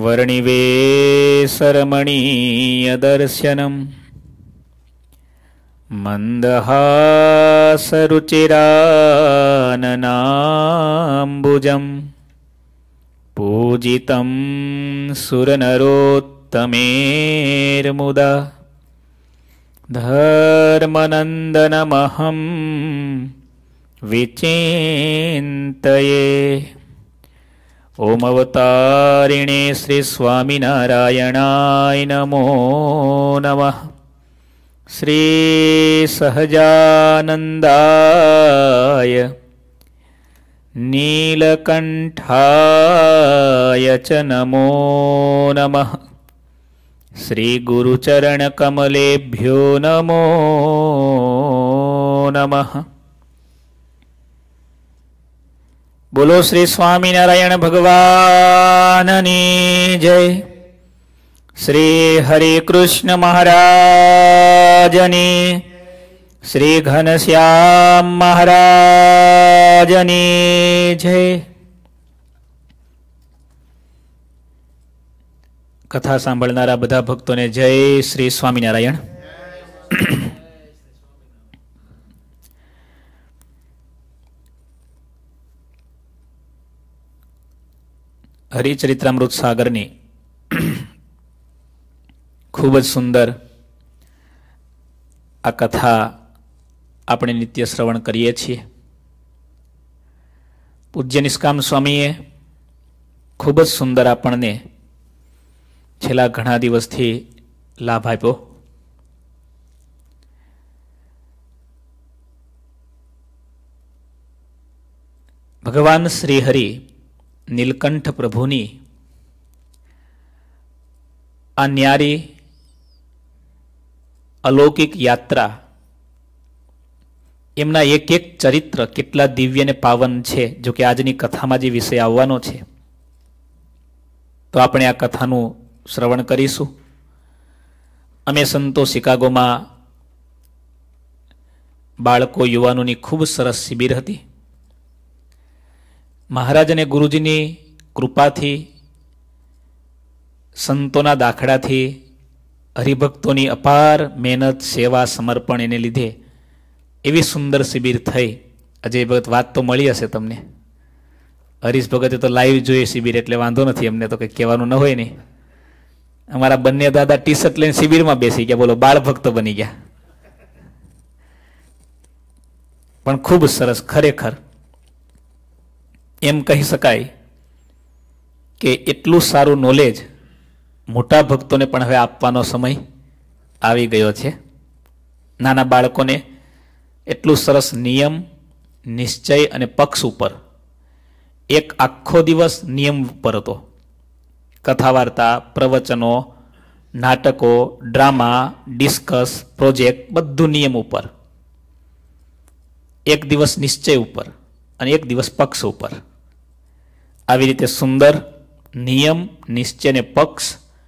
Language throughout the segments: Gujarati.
वर्णिवेशरमणीयदर्शनम् मन्दहासरुचिराननाम्बुजम् पूजितं सुरनरोत्तमेर्मुदा धर्मनन्दनमहं विचिन्तये। ओम अवतारिणे श्री स्वामिनारायणाय नमो नमः। श्री सहजानन्दाय नीलकण्ठाय च नमो नमः। श्री गुरुचरणकमलेभ्यो नमो नमः। बोलो श्री स्वामिनारायण भगवाननी जय। श्री हरे कृष्ण महाराजनी, श्री घनश्याम महाराजनी जय। कथा सांभळनारा बधा भक्तोने जय श्री स्वामिनारायण। हरिचरित्रामृत सागरनी खूब ज सुंदर आ कथा આપણે નિત્ય શ્રવણ કરીએ છીએ। પૂજ્ય નિષ્કામ સ્વામીએ ખૂબ જ સુંદર આપણને છેલ્લા ઘણા દિવસથી લાભ આપ્યો। ભગવાન શ્રી હરિ નીલકંઠ પ્રભુની આ ન્યારી અલૌકિક યાત્રા, એમના એક એક ચરિત્ર કેટલા દિવ્ય ને પાવન છે। જો કે આજની કથામાં જે વિષય આવવાનો છે તો આપણે આ કથાનું શ્રવણ કરીશું। અમે સંતો શિકાગોમાં બાળકો યુવાનોની ખૂબ સરસ શિબિર હતી। મહારાજ અને ગુરુજીની કૃપાથી, સંતોના દાખલાથી, હરિભક્તોની અપાર મહેનત, સેવા, સમર્પણ એને લીધે એવી સુંદર શિબિર થઈ। અજય ભગત વાત તો મળી હશે તમને। હરીશ ભગતે તો લાઈવ જોઈએ શિબિર, એટલે વાંધો નથી, અમને તો કંઈ કહેવાનું ન હોય નહીં। અમારા બંને દાદા ટી શર્ટ લઈને શિબિરમાં બેસી ગયા, બોલો બાળ ભક્ત બની ગયા। પણ ખૂબ સરસ, ખરેખર એમ કહી શકાય કે એટલું સારું નોલેજ મોટા ભક્તોને પણ હવે આપવાનો સમય આવી ગયો છે। નાના બાળકોને એટલું સરસ નિયમ, નિશ્ચય અને પક્ષ ઉપર એક આખો દિવસ નિયમ ઉપર હતો। કથા વાર્તા, પ્રવચનો, નાટકો, ડ્રામા, ડિસ્કસ, પ્રોજેક્ટ, બધું નિયમ ઉપર, એક દિવસ નિશ્ચય ઉપર અને એક દિવસ પક્ષ ઉપર। આવી રીતે સુંદર નિયમ, નિશ્ચય અને પક્ષ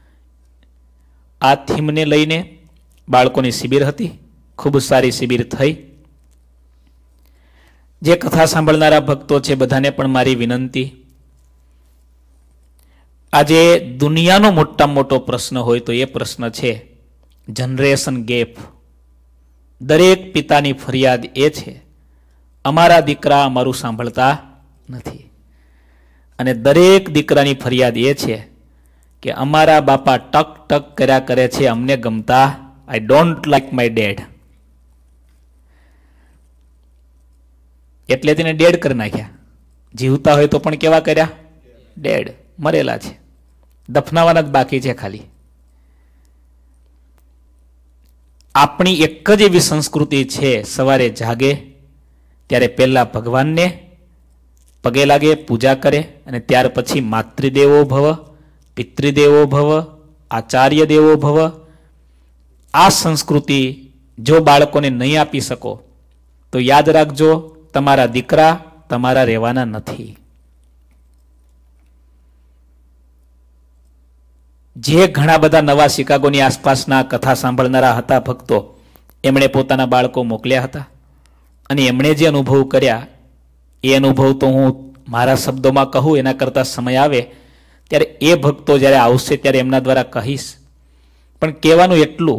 આ થીમને લઈને બાળકોની શિબિર હતી। ખૂબ સારી શિબિર થઈ। જે કથા સાંભળનારા ભક્તો છે બધાને પણ મારી વિનંતી, આજે દુનિયાનો મોટામાં મોટો પ્રશ્ન હોય તો એ પ્રશ્ન છે જનરેશન ગેપ। દરેક પિતાની ફરિયાદ એ છે, અમારા દીકરા અમારું સાંભળતા નથી। અને દરેક દીકરાની ફરિયાદ એ છે કે અમારા બાપા ટક ટક કર્યા કરે છે, અમને ગમતા, I don't like my dad. એટલે તેને ડેડ કરી નાખ્યા। જીવતા હોય તો પણ કેવા કર્યા? ડેડ, મરેલા છે, દફનાવાના જ બાકી છે ખાલી। આપણી એક જ એવી સંસ્કૃતિ છે, સવારે જાગે ત્યારે પહેલા ભગવાનને પગે લાગે, પૂજા કરે, અને ત્યાર પછી માતૃદેવો ભવ, પિતૃદેવો ભવ, આચાર્ય દેવો ભવ। આ સંસ્કૃતિ જો બાળકોને નહીં આપી શકો તો યાદ રાખજો, તમારા દીકરા તમારા રહેવાના નથી। જે ઘણા બધા નવા શિકાગોની આસપાસના કથા સાંભળનારા હતા ભક્તો, એમણે પોતાના બાળકો મોકલ્યા હતા અને એમણે જે અનુભવ કર્યા એ અનુભવ તો હું મારા શબ્દોમાં કહું એના કરતાં સમય આવે ત્યારે એ ભક્તો જ્યારે આવશે ત્યારે એમના દ્વારા કહીશ. પણ કહેવાનું એટલું,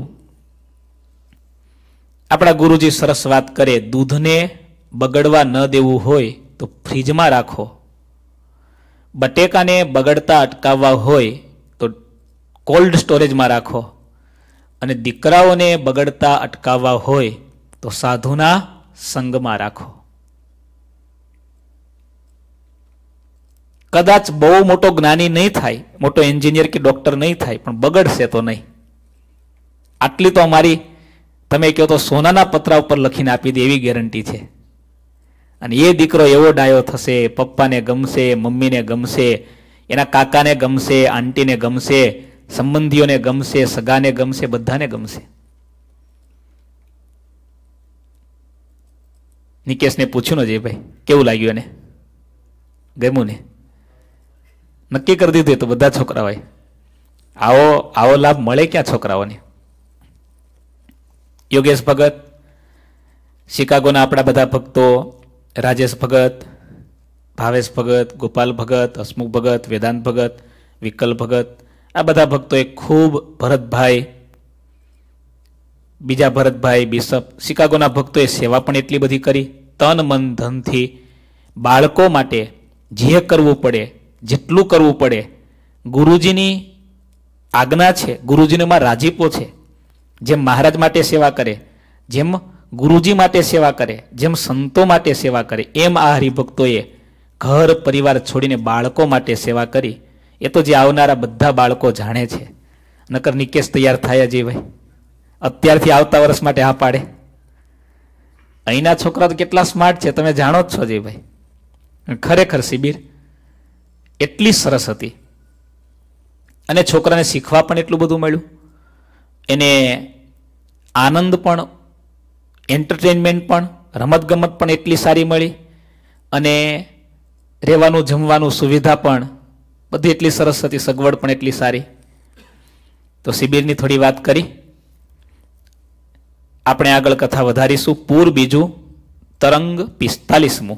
આપણા ગુરુજી સરસ વાત કરે, દૂધને બગડવા ન દેવું હોય તો ફ્રીજમાં રાખો, બટેકાને બગડતા અટકાવવા હોય તો કોલ્ડ સ્ટોરેજમાં રાખો, અને દીકરાઓને બગડતા અટકાવવા હોય તો સાધુના સંગમાં રાખો. કદાચ બહુ મોટો જ્ઞાની નહીં થાય, મોટો એન્જિનિયર કે ડોક્ટર નહીં થાય, પણ બગડશે તો નહીં. આટલી તો અમારી, તમે કહો તો સોનાના પતરા ઉપર લખીને આપી દે એવી ગેરંટી છે. અને એ દીકરો એવો ડાયો થશે, પપ્પાને ગમશે, મમ્મીને ગમશે, એના કાકાને ગમશે, આંટીને ગમશે, સંબંધીઓને ગમશે, સગાને ગમશે, બધાને ગમશે. નિકેશને પૂછ્યું ને, ભાઈ કેવું લાગ્યું એને, ગમ્યું ને? નક્કી કરી દીધું તો બધા છોકરાઓ આવો લાભ મળે ક્યાં છોકરાઓને? યોગેશ ભગત, શિકાગોના આપણા બધા ભક્તો, રાજેશ ભગત, ભાવેશ ભગત, ગોપાલ ભગત, હસમુખ ભગત, વેદાંત ભગત, વિકલ ભગત, આ બધા ભક્તોએ ખૂબ, ભરતભાઈ, બીજા ભરતભાઈ બિશપ, શિકાગોના ભક્તોએ સેવા પણ એટલી બધી કરી, તન મન ધનથી. બાળકો માટે જે કરવું પડે, જેટલું કરવું પડે, ગુરુજીની આજ્ઞા છે, ગુરુજીમાં રાજીપો છે. જેમ મહારાજ માટે સેવા કરે, જેમ ગુરુજી માટે સેવા કરે, જેમ સંતો માટે સેવા કરે, એમ આ હરિભક્તોએ ઘર પરિવાર છોડીને બાળકો માટે સેવા કરી. એ તો જે આવનારા બધા બાળકો જાણે છે. નકર નિકેશ તૈયાર થાય જ ભાઈ, અત્યારથી આવતા વર્ષ માટે આ પાડે. અહીંના છોકરા તો કેટલા સ્માર્ટ છે તમે જાણો જ છો જી ભાઈ. ખરેખર શિબિર એટલી સરસ હતી, અને છોકરાને શીખવા પણ એટલું બધું મળ્યું, એને આનંદ પણ, એન્ટરટેનમેન્ટ પણ, રમતગમત પણ એટલી સારી મળી, અને રહેવાનું જમવાનું સુવિધા પણ બધી એટલી સરસ હતી, સગવડ પણ એટલી સારી. તો શિબિરની થોડી વાત કરી. આપણે આગળ કથા વધારીશું. પૂર બીજું, તરંગ 45મું.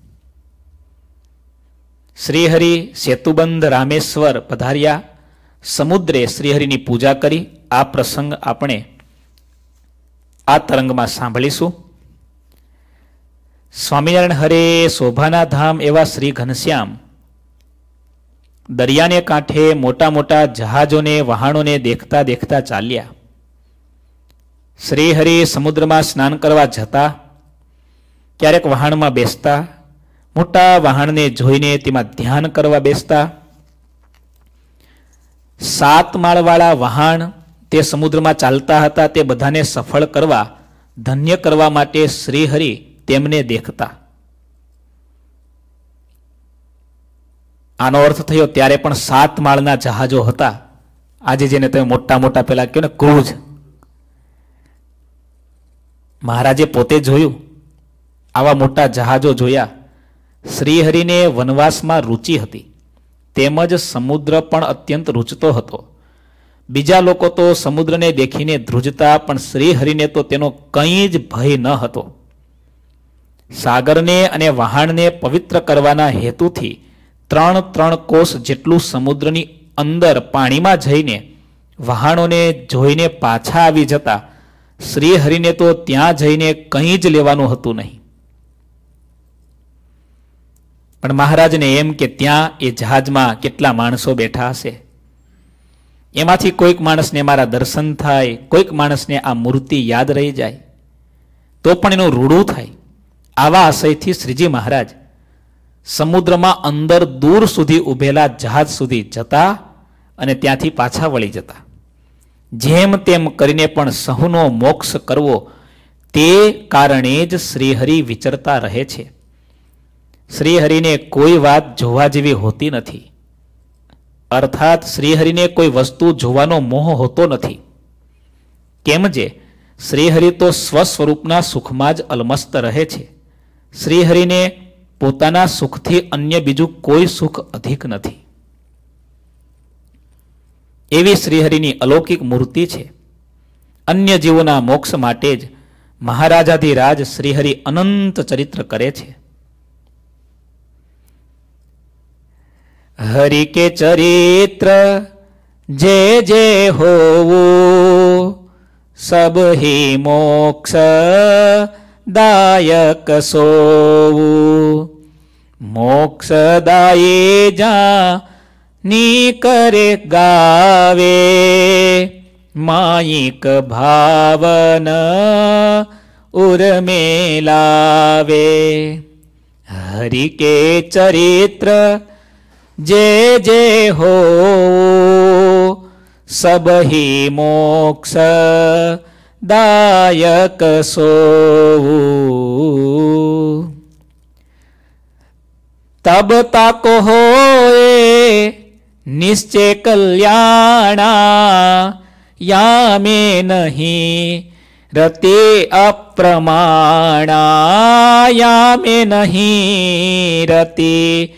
શ્રીહરિ સેતુબંધ રામેશ્વર પધાર્યા, સમુદ્રે શ્રીહરિની પૂજા કરી. આ પ્રસંગ આપણે આ તરંગમાં સાંભળીશું. સ્વામિનારાયણ હરે શોભાના ધામ એવા શ્રી ઘનશ્યામ દરિયાને કાંઠે મોટા મોટા જહાજોને, વહાણોને દેખતા દેખતા ચાલ્યા. શ્રીહરિ સમુદ્રમાં સ્નાન કરવા જતા, ક્યારેક વહાણમાં બેસતા, મોટા વહાણને જોઈને તેમાં ધ્યાન કરવા બેસતા. 7 માળવાળા વહાણ તે સમુદ્રમાં ચાલતા હતા, તે બધાને સફળ કરવા, ધન્ય કરવા માટે શ્રીહરિ તેમને દેખતા. આનો અર્થ થયો ત્યારે પણ 7 માળના જહાજો હતા. આજે જેને તમે મોટા મોટા પેલા કહો ને ક્રૂઝ, મહારાજે પોતે જોયું, આવા મોટા જહાજો જોયા. શ્રીહરિને વનવાસમાં રુચિ હતી, તેમજ સમુદ્ર પણ અત્યંત રૂચતો હતો. બીજા લોકો તો સમુદ્રને દેખીને ધ્રુજતા, પણ શ્રીહરિને તો તેનો કંઈ જ ભય ન હતો. સાગરને અને વહાણને પવિત્ર કરવાના હેતુથી 3 કોસ જેટલું સમુદ્રની અંદર પાણીમાં જઈને વહાણોને જોઈને પાછા આવી જતા. શ્રીહરિને તો ત્યાં જઈને કંઈ જ લેવાનું હતું નહીં. પણ મહારાજને એમ કે ત્યાં એ જહાજમાં કેટલા માણસો બેઠા હશે, એમાંથી કોઈક માણસને મારા દર્શન થાય, કોઈક માણસને આ મૂર્તિ યાદ રહી જાય તો પણ એનું રૂડું થાય. આવા આશયથી શ્રીજી મહારાજ સમુદ્રમાં અંદર દૂર સુધી ઉભેલા જહાજ સુધી જતા અને ત્યાંથી પાછા વળી જતા. જેમ તેમ કરીને પણ સહુનો મોક્ષ કરવો, તે કારણે જ શ્રીહરિ વિચરતા રહે છે. શ્રીહરિને કોઈ વાત જોવા જેવી હોતી નથી, અર્થાત શ્રીહરિને કોઈ વસ્તુ જોવાનો મોહ હોતો નથી. કેમ જે શ્રીહરિ તો સ્વસ્વરૂપના સુખમાં જ અલમસ્ત રહે છે. શ્રીહરિને પોતાના સુખથી અન્ય બીજું કોઈ સુખ અધિક નથી. એવી શ્રીહરિની અલૌકિક મૂર્તિ છે. અન્ય જીવોના મોક્ષ માટે જ મહારાજાધિરાજ શ્રીહરિ અનંત ચરિત્ર કરે છે. હરિ કે ચરિત્ર જે જે હોવું સબ હી મોક્ષ દાયક સોવું. મોક્ષદાયે જા ની કરે ગાવે માયિક ભાવન ઉર્મેલાવે. હરિ કે ચરિત્ર જે જે હો સબ હી મોક્ષ દાયક સોવું. તબ તાકો હોએ નિશ્ચય કલ્યાણા યામે નહીં રતે અપ્રમાણા યામે નહીં રતે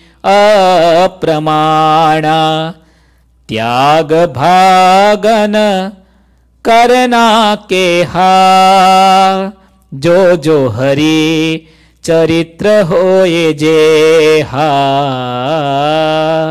અપ્રમાણા. ત્યાગ ભાગન કરના કે હા જો જો હરી ચરિત્ર હોય જે હા.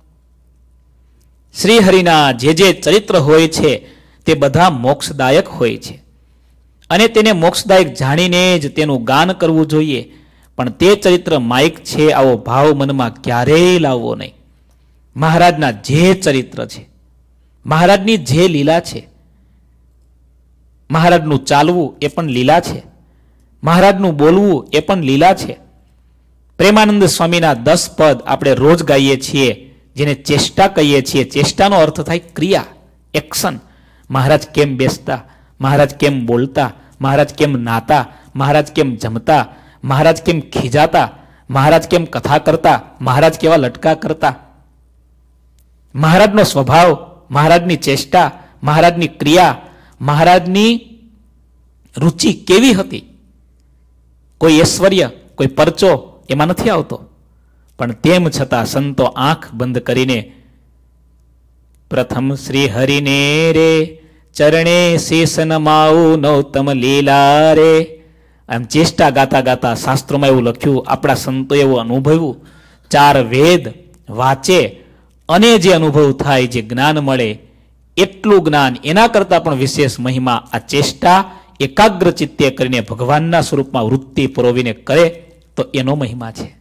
શ્રી હરિના જે જે ચરિત્ર હોય છે તે બધા મોક્ષદાયક હોય છે અને તેને મોક્ષદાયક જાણીને જ તેનું ગાન કરવું જોઈએ. પણ તે ચરિત્ર માયિક છે આવો ભાવ મનમાં ક્યારેય લાવવો નહીં. મહારાજના જે ચરિત્ર છે, મહારાજની જે લીલા છે, મહારાજનું ચાલવું એ પણ લીલા છે, મહારાજનું બોલવું એ પણ લીલા છે. પ્રેમાનંદ સ્વામીના 10 પદ આપણે રોજ ગાઈએ છીએ, જેને ચેષ્ટા કહીએ છીએ. ચેષ્ટાનો અર્થ થાય ક્રિયા, એક્શન. મહારાજ કેમ બેસતા, મહારાજ કેમ બોલતા, મહારાજ કેમ નાતા, મહારાજ કેમ જમતા, મહારાજ કેમ ખીજાતા, મહારાજ કેમ કથા કરતા, મહારાજ કેવા લટકા કરતા. મહારાજનો સ્વભાવ, મહારાજની ચેષ્ટા, મહારાજની ક્રિયા, મહારાજની રુચિ કેવી હતી. કોઈ ઐશ્વર્ય, કોઈ પરચો એમાં નથી આવતો. પણ તેમ છતાં સંતો આંખ બંધ કરીને પ્રથમ શ્રી હરિને રે ચરણે શીશ નમાવું નૌતમ લીલા રે. આમ ચેષ્ટા ગાતા ગાતા શાસ્ત્રોમાં એવું લખ્યું, આપણા સંતો એવું અનુભવ્યું. 4 વેદ વાંચે અને જે અનુભવ થાય, જે જ્ઞાન મળે, એટલું જ્ઞાન, એના કરતાં પણ વિશેષ મહિમા આ ચેષ્ટા એકાગ્ર ચિત્તે કરીને ભગવાનના સ્વરૂપમાં વૃત્તિ પરોવીને કરે તો એનો મહિમા છે.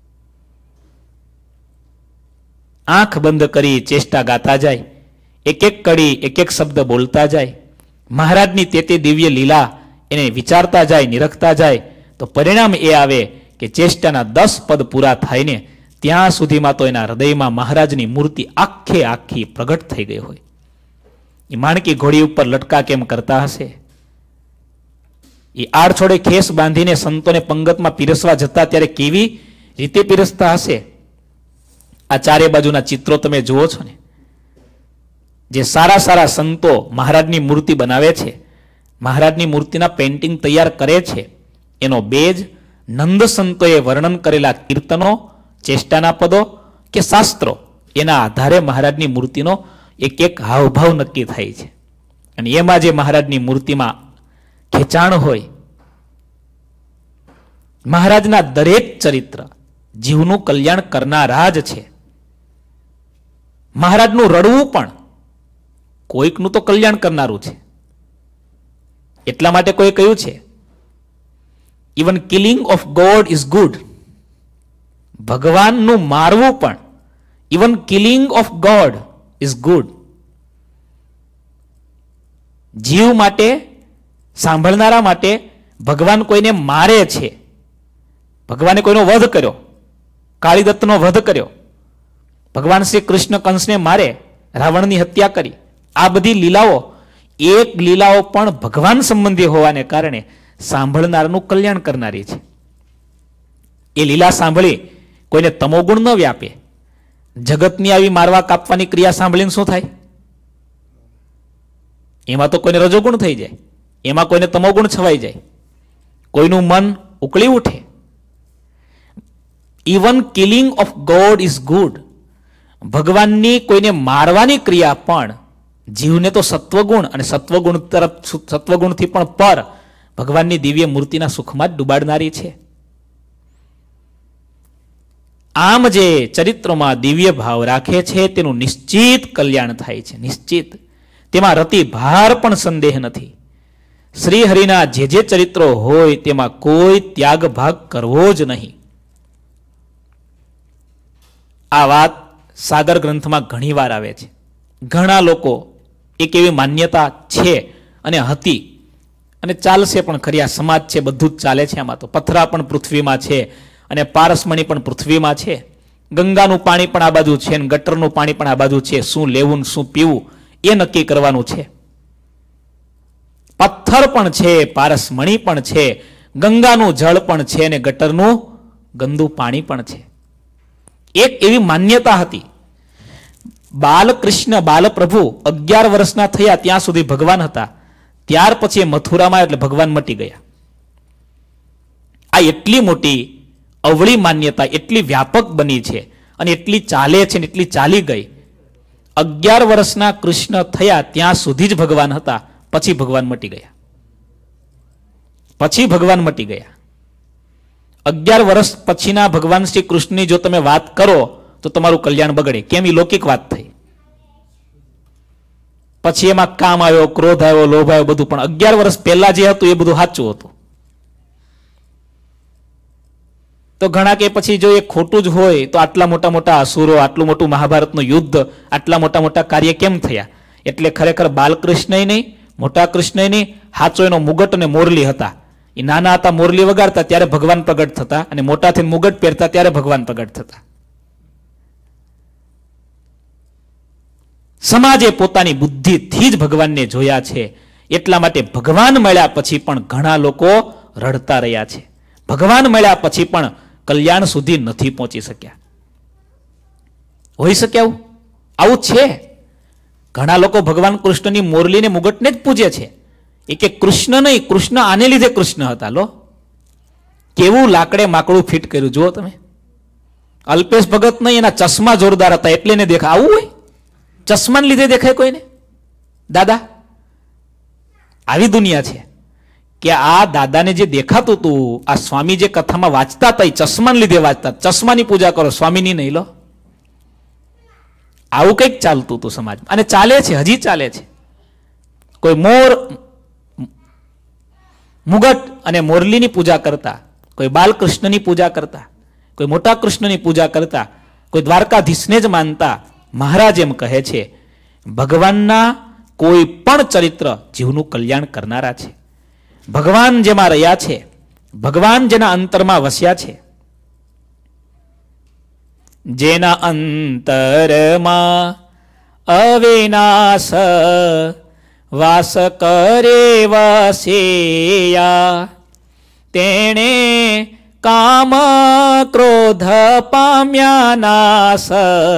આંખ બંધ કરી ચેષ્ટા ગાતા જાય, એક એક કડી, એક એક શબ્દ બોલતા જાય, મહારાજની તે દિવ્ય લીલા એને વિચારતા જાય, નિરખતા જાય, તો પરિણામ એ આવે કે ચેષ્ટાના 10 પદ પૂરા થાય ને ત્યાં સુધીમાં તો એના હૃદયમાં મહારાજની મૂર્તિ આખે આખી પ્રગટ થઈ ગઈ હોય. એ માણકી ઘોડી ઉપર લટકા કેમ કરતા હશે, એ આડછોડે ખેસ બાંધીને સંતોને પંગતમાં પીરસવા જતા ત્યારે કેવી રીતે પીરસતા હશે. આ ચારે બાજુના ચિત્રો તમે જુઓ છો ને. જે સારા સારા સંતો મહારાજની મૂર્તિ બનાવે છે, મહારાજની મૂર્તિના પેઇન્ટિંગ તૈયાર કરે છે, એનો બેજ નંદ સંતોએ વર્ણન કરેલા કીર્તનો, ચેષ્ટાના પદો કે શાસ્ત્રો, એના આધારે મહારાજની મૂર્તિનો એક એક હાવભાવ નક્કી થાય છે. અને એમાં જે મહારાજની મૂર્તિમાં ખેંચાણ હોય, મહારાજના દરેક ચરિત્ર જીવનું કલ્યાણ કરનારા જ છે. મહારાજનું રડવું પણ કોઈકનું તો કલ્યાણ કરનારું છે. એટલા માટે કોઈ કહ્યું છે, even killing of God is good. ભગવાનનું મારવું પણ, even killing of God is good. જીવ માટે, સાંભળનારા માટે ભગવાન કોઈને મારે છે. ભગવાને કોઈનો વધ કર્યો, કાળીદત્તનો વધ કર્યો. ભગવાન શ્રી કૃષ્ણ કંસને મારે, રાવણની હત્યા કરી. આ બધી લીલાઓ, એક લીલાઓ પણ ભગવાન સંબંધી હોવાને કારણે સાંભળનારનું કલ્યાણ કરનારી છે. એ લીલા સાંભળી કોઈને તમોગુણ ન વ્યાપે. જગતની આવી મારવા કાપવાની ક્રિયા સાંભળીને શું થાય? એમાં તો કોઈને રજોગુણ થઈ જાય, એમાં કોઈને તમોગુણ છવાઈ જાય, કોઈનું મન ઉકળી ઉઠે. Even killing of God is good. ભગવાનની કોઈને મારવાની ક્રિયા પણ જીવને તો સત્વગુણ અને સત્વગુણ તરફ, સત્વગુણથી પણ પર ભગવાનની દિવ્ય મૂર્તિના સુખમાં જ ડુબાડનારી છે. આમ જે ચરિત્રોમાં દિવ્ય ભાવ રાખે છે તેનું નિશ્ચિત કલ્યાણ થાય છે, નિશ્ચિત. તેમાં રતિ ભાર પણ સંદેહ નથી. શ્રી હરિના જે ચરિત્રો હોય તેમાં કોઈ ત્યાગ ભાગ કરવો જ નહીં. આ વાત સાગર ગ્રંથમાં ઘણી વાર આવે છે. ઘણા લોકો એક એવી માન્યતા છે અને હતી અને ચાલશે પણ ખરી. આ સમાજ છે, બધું જ ચાલે છે આમાં. તો પથરા પણ પૃથ્વીમાં છે અને પારસમણી પણ પૃથ્વીમાં છે. ગંગાનું પાણી પણ આ બાજુ છે અને ગટરનું પાણી પણ આ બાજુ છે. શું લેવું શું પીવું એ નક્કી કરવાનું છે. પથ્થર પણ છે, પારસમણી પણ છે, ગંગાનું જળ પણ છે અને ગટરનું ગંદુ પાણી પણ છે. એક એવી માન્યતા હતી. બાલકૃષ્ણ બાલપ્રભુ 11 વર્ષના થયા ત્યાં સુધી ભગવાન હતા. ત્યાર પછી મથુરામાં એટલે ભગવાન મટી ગયા. આ એટલી મોટી અવળી માન્યતા એટલી વ્યાપક બની છે અને એટલી ચાલે છે ને એટલી ચાલી ગઈ. 11 વર્ષના કૃષ્ણ થયા ત્યાં સુધી જ ભગવાન હતા. પછી ભગવાન મટી ગયા. પછી ભગવાન મટી ગયા. 11 વર્ષ પછીના ભગવાન શ્રી કૃષ્ણની જો તમે વાત કરો તો તમારું કલ્યાણ બગડે. કેમ? એ લૌકિક વાત થઈ. પછી એમાં કામ આવ્યો, ક્રોધ આવ્યો, લોભ આવ્યો, બધું. પણ 11 વર્ષ પહેલા જે હતું એ બધું સાચું હતું. તો ઘણા કે પછી જો એ ખોટું જ હોય તો આટલા મોટા મોટા અસુરો, આટલું મોટું મહાભારતનું યુદ્ધ, આટલા મોટા મોટા કાર્ય કેમ થયા? એટલે ખરેખર બાલકૃષ્ણ નહીં, મોટા કૃષ્ણ નહીં, હાચો એનો મુગટ અને મોરલી હતા. એ નાના હતા, મોરલી વગાડતા ત્યારે ભગવાન પ્રગટ થતા અને મોટા થઈને મુગટ પહેરતા ત્યારે ભગવાન પ્રગટ થતા. સમાજે પોતાની બુદ્ધિથી જ ભગવાનને જોયા છે. એટલા માટે ભગવાન મળ્યા પછી પણ ઘણા લોકો રડતા રહ્યા છે. ભગવાન મળ્યા પછી પણ કલ્યાણ સુધી નથી પહોંચી શક્યા. હોઈ શકે આવું? આવું છે. ઘણા લોકો ભગવાન કૃષ્ણની મોરલીને મુગટને જ પૂજે છે. એ કે કૃષ્ણ નહીં, કૃષ્ણ આને લીધે કૃષ્ણ હતા. લો, કેવું લાકડે માકડું ફિટ કર્યું જુઓ તમે. અલ્પેશ ભગત નહીં, એના ચશ્મા જોરદાર હતા એટલે ને દેખાય. આવું હોય? ચશ્માને લીધે દેખાય કોઈને? દાદા, આવી દુનિયા છે કે આ દાદાને જે દેખાતું હતું, આ સ્વામી જે કથામાં વાંચતા હતા એ ચશ્માને લીધે વાંચતા. ચશ્માની પૂજા કરો, સ્વામીની નહીં. લો, આવું કંઈક ચાલતું હતું સમાજમાં અને ચાલે છે, હજી ચાલે છે. કોઈ મોર, મુગટ અને મોરલીની પૂજા કરતા, કોઈ બાલકૃષ્ણની પૂજા કરતા, કોઈ મોટા કૃષ્ણની પૂજા કરતા, કોઈ દ્વારકાધીશને જ માનતા. મહારાજ એમ કહે છે ભગવાનના કોઈ પણ ચરિત્ર જીવનું કલ્યાણ કરનારા છે. ભગવાન જેમાં રહ્યા છે, ભગવાન જેના અંતરમાં વસ્યા છે, જેના અંતરમાં અવિનાશ વાસ કરે વસેયા, તેણે કામ ક્રોધ પામ્યા નાશ,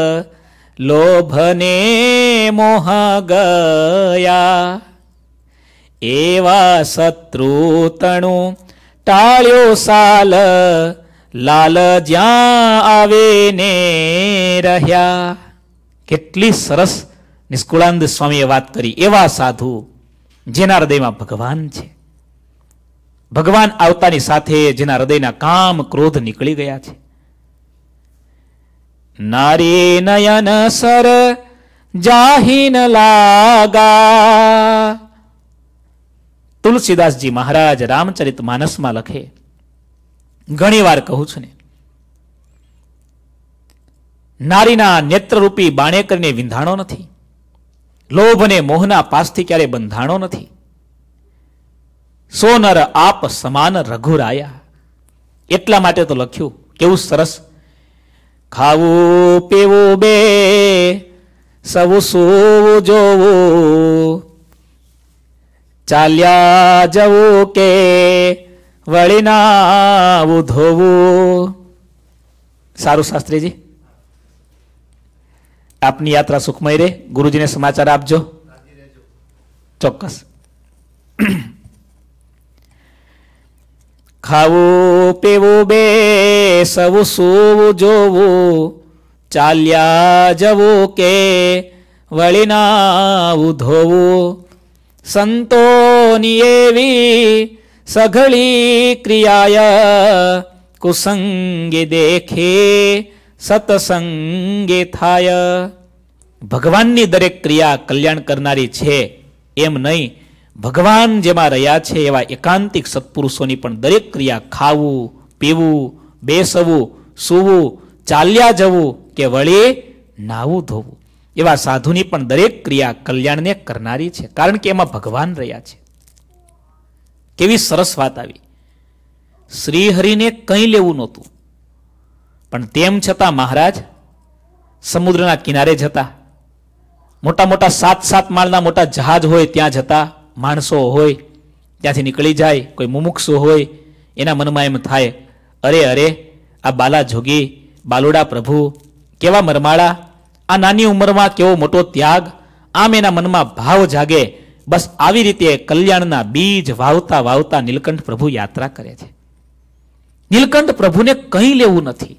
લોભને મોહ ગયા. એવા શત્રુ તણું ટાળ્યો સાલ, લાલ જ્યાં આવે ને રહ્યા. કેટલી સરસ નિષ્કુળાનંદ સ્વામીએ વાત કરી. એવા સાધુ જેના હૃદયમાં ભગવાન છે, ભગવાન આવતાની સાથે જેના હૃદયના કામ ક્રોધ નીકળી ગયા છે. નારી નયન સર જાહીન લાગા. તુલસીદાસજી મહારાજ રામચરિત માનસમાં લખે, ઘણી વાર કહું છું ને, નારીના નેત્રરૂપી બાણે કરીને વિંધાણો નથી, લોભ અને મોહના પાસથી ક્યારે બંધાણો નથી. સોનર આપ સમાન રઘુરાયા. એટલા માટે તો લખ્યું. કેવું સરસ! ખાવું પીવું બે સૌ સૂવું જોવું, ચાલ્યા જવું કે વળી નાવું ધોવું. સારું શાસ્ત્રીજી, આપની યાત્રા સુખમય રહે. ગુરુજીને સમાચાર આપજો. ચોક્કસ. ખાવું પીવું બે સૌ સૂવું જોવું, ચાલ્યા જવું કે વળી નાવું ધોવું. સંતોની એવી સઘળી ક્રિયાય, કુસંગી દેખે સતસંગે થાય. ભગવાનની દરેક ક્રિયા કલ્યાણ કરનારી છે એમ નહીં, ભગવાન જેમાં રહ્યા છે એવા એકાંતિક સત્પુરુષોની પણ દરેક ક્રિયા, ખાવું, પીવું, બેસવું, સૂવું, ચાલ્યા જવું કે વળી નાવું ધોવું, એવા સાધુની પણ દરેક ક્રિયા કલ્યાણને કરનારી છે, કારણ કે એમાં ભગવાન રહ્યા છે. કેવી સરસ વાત આવી. શ્રીહરિને કંઈ લેવું નહોતું, પણ તેમ છતાં મહારાજ સમુદ્રના કિનારે જતા, મોટા મોટા 7-7 માળના મોટા જહાજ હોય ત્યાં જતા, માણસો હોય ત્યાંથી નીકળી જાય, કોઈ મુમુક્ષુ હોય એના મનમાં એમ થાય, અરે અરે આ બાલા જોગી, બાલુડા પ્રભુ કેવા મરમાળા, આ નાની ઉંમરમાં કેવો મોટો ત્યાગ, આમ એના મનમાં ભાવ જાગે. બસ આવી રીતે કલ્યાણના બીજ વાવતા વાવતા નીલકંઠ પ્રભુ યાત્રા કરે છે. નીલકંઠ પ્રભુને કંઈ લેવું નથી,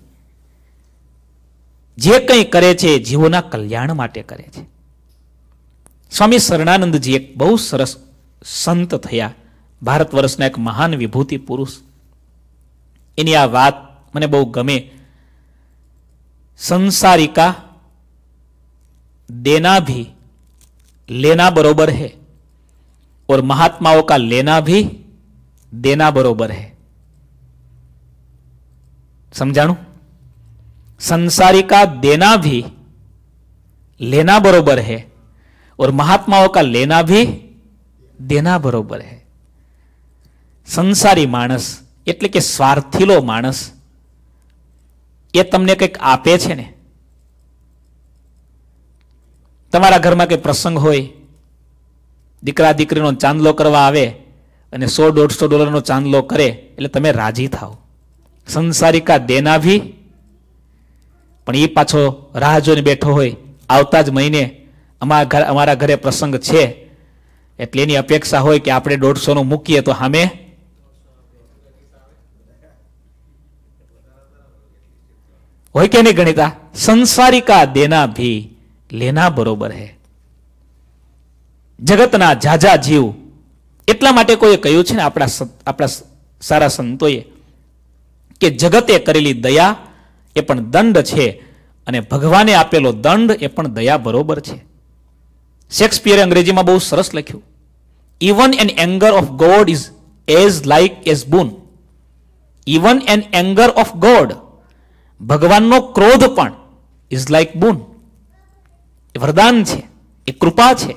જે કંઈ કરે છે જીવોના કલ્યાણ માટે કરે છે. સ્વામી શરણાનંદજી એક બહુ સરસ સંત થયા, ભારત વર્ષના એક મહાન વિભૂતિ પુરુષ. એની આ વાત મને બહુ ગમે. સંસારિકા देना भी लेना बरोबर है और महात्माओं का लेना भी देना बरोबर है. समझाणु? संसारी का देना भी लेना बरोबर है और महात्माओं का लेना भी देना बरोबर है. संसारी मानस એટલે કે સ્વાર્થીલો માણસ એ તમને કંઈક આપે છે ને, તમારા ઘરમાં કંઈ પ્રસંગ હોય, દીકરા દીકરીનો ચાંદલો કરવા આવે અને $100-150 ચાંદલો કરે એટલે તમે રાજી થાવ. સંસારી કા દેના ભી, પણ એ પાછો રાહ જોઈને બેઠો હોય, આવતા જ મહિને અમારા ઘરે પ્રસંગ છે એટલે એની અપેક્ષા હોય કે આપણે 150 મૂકીએ તો સામે હોય કે નહીં ગણિતા. સંસારી કા દેના ભી લેના બરોબર હે. જગતના જાજા જીવ, એટલા માટે કોઈએ કહ્યું છે ને આપણા સારા સંતોએ કે જગતે કરેલી દયા એ પણ દંડ છે અને ભગવાને આપેલો દંડ એ પણ દયા બરોબર છે. શેક્સપિયરે અંગ્રેજીમાં બહુ સરસ લખ્યું, even an anger of God is as like as boon. Even an anger of God, ભગવાનનો ક્રોધ પણ ઇઝ લાઇક બૂન, એ વરદાન છે, એ કૃપા છે.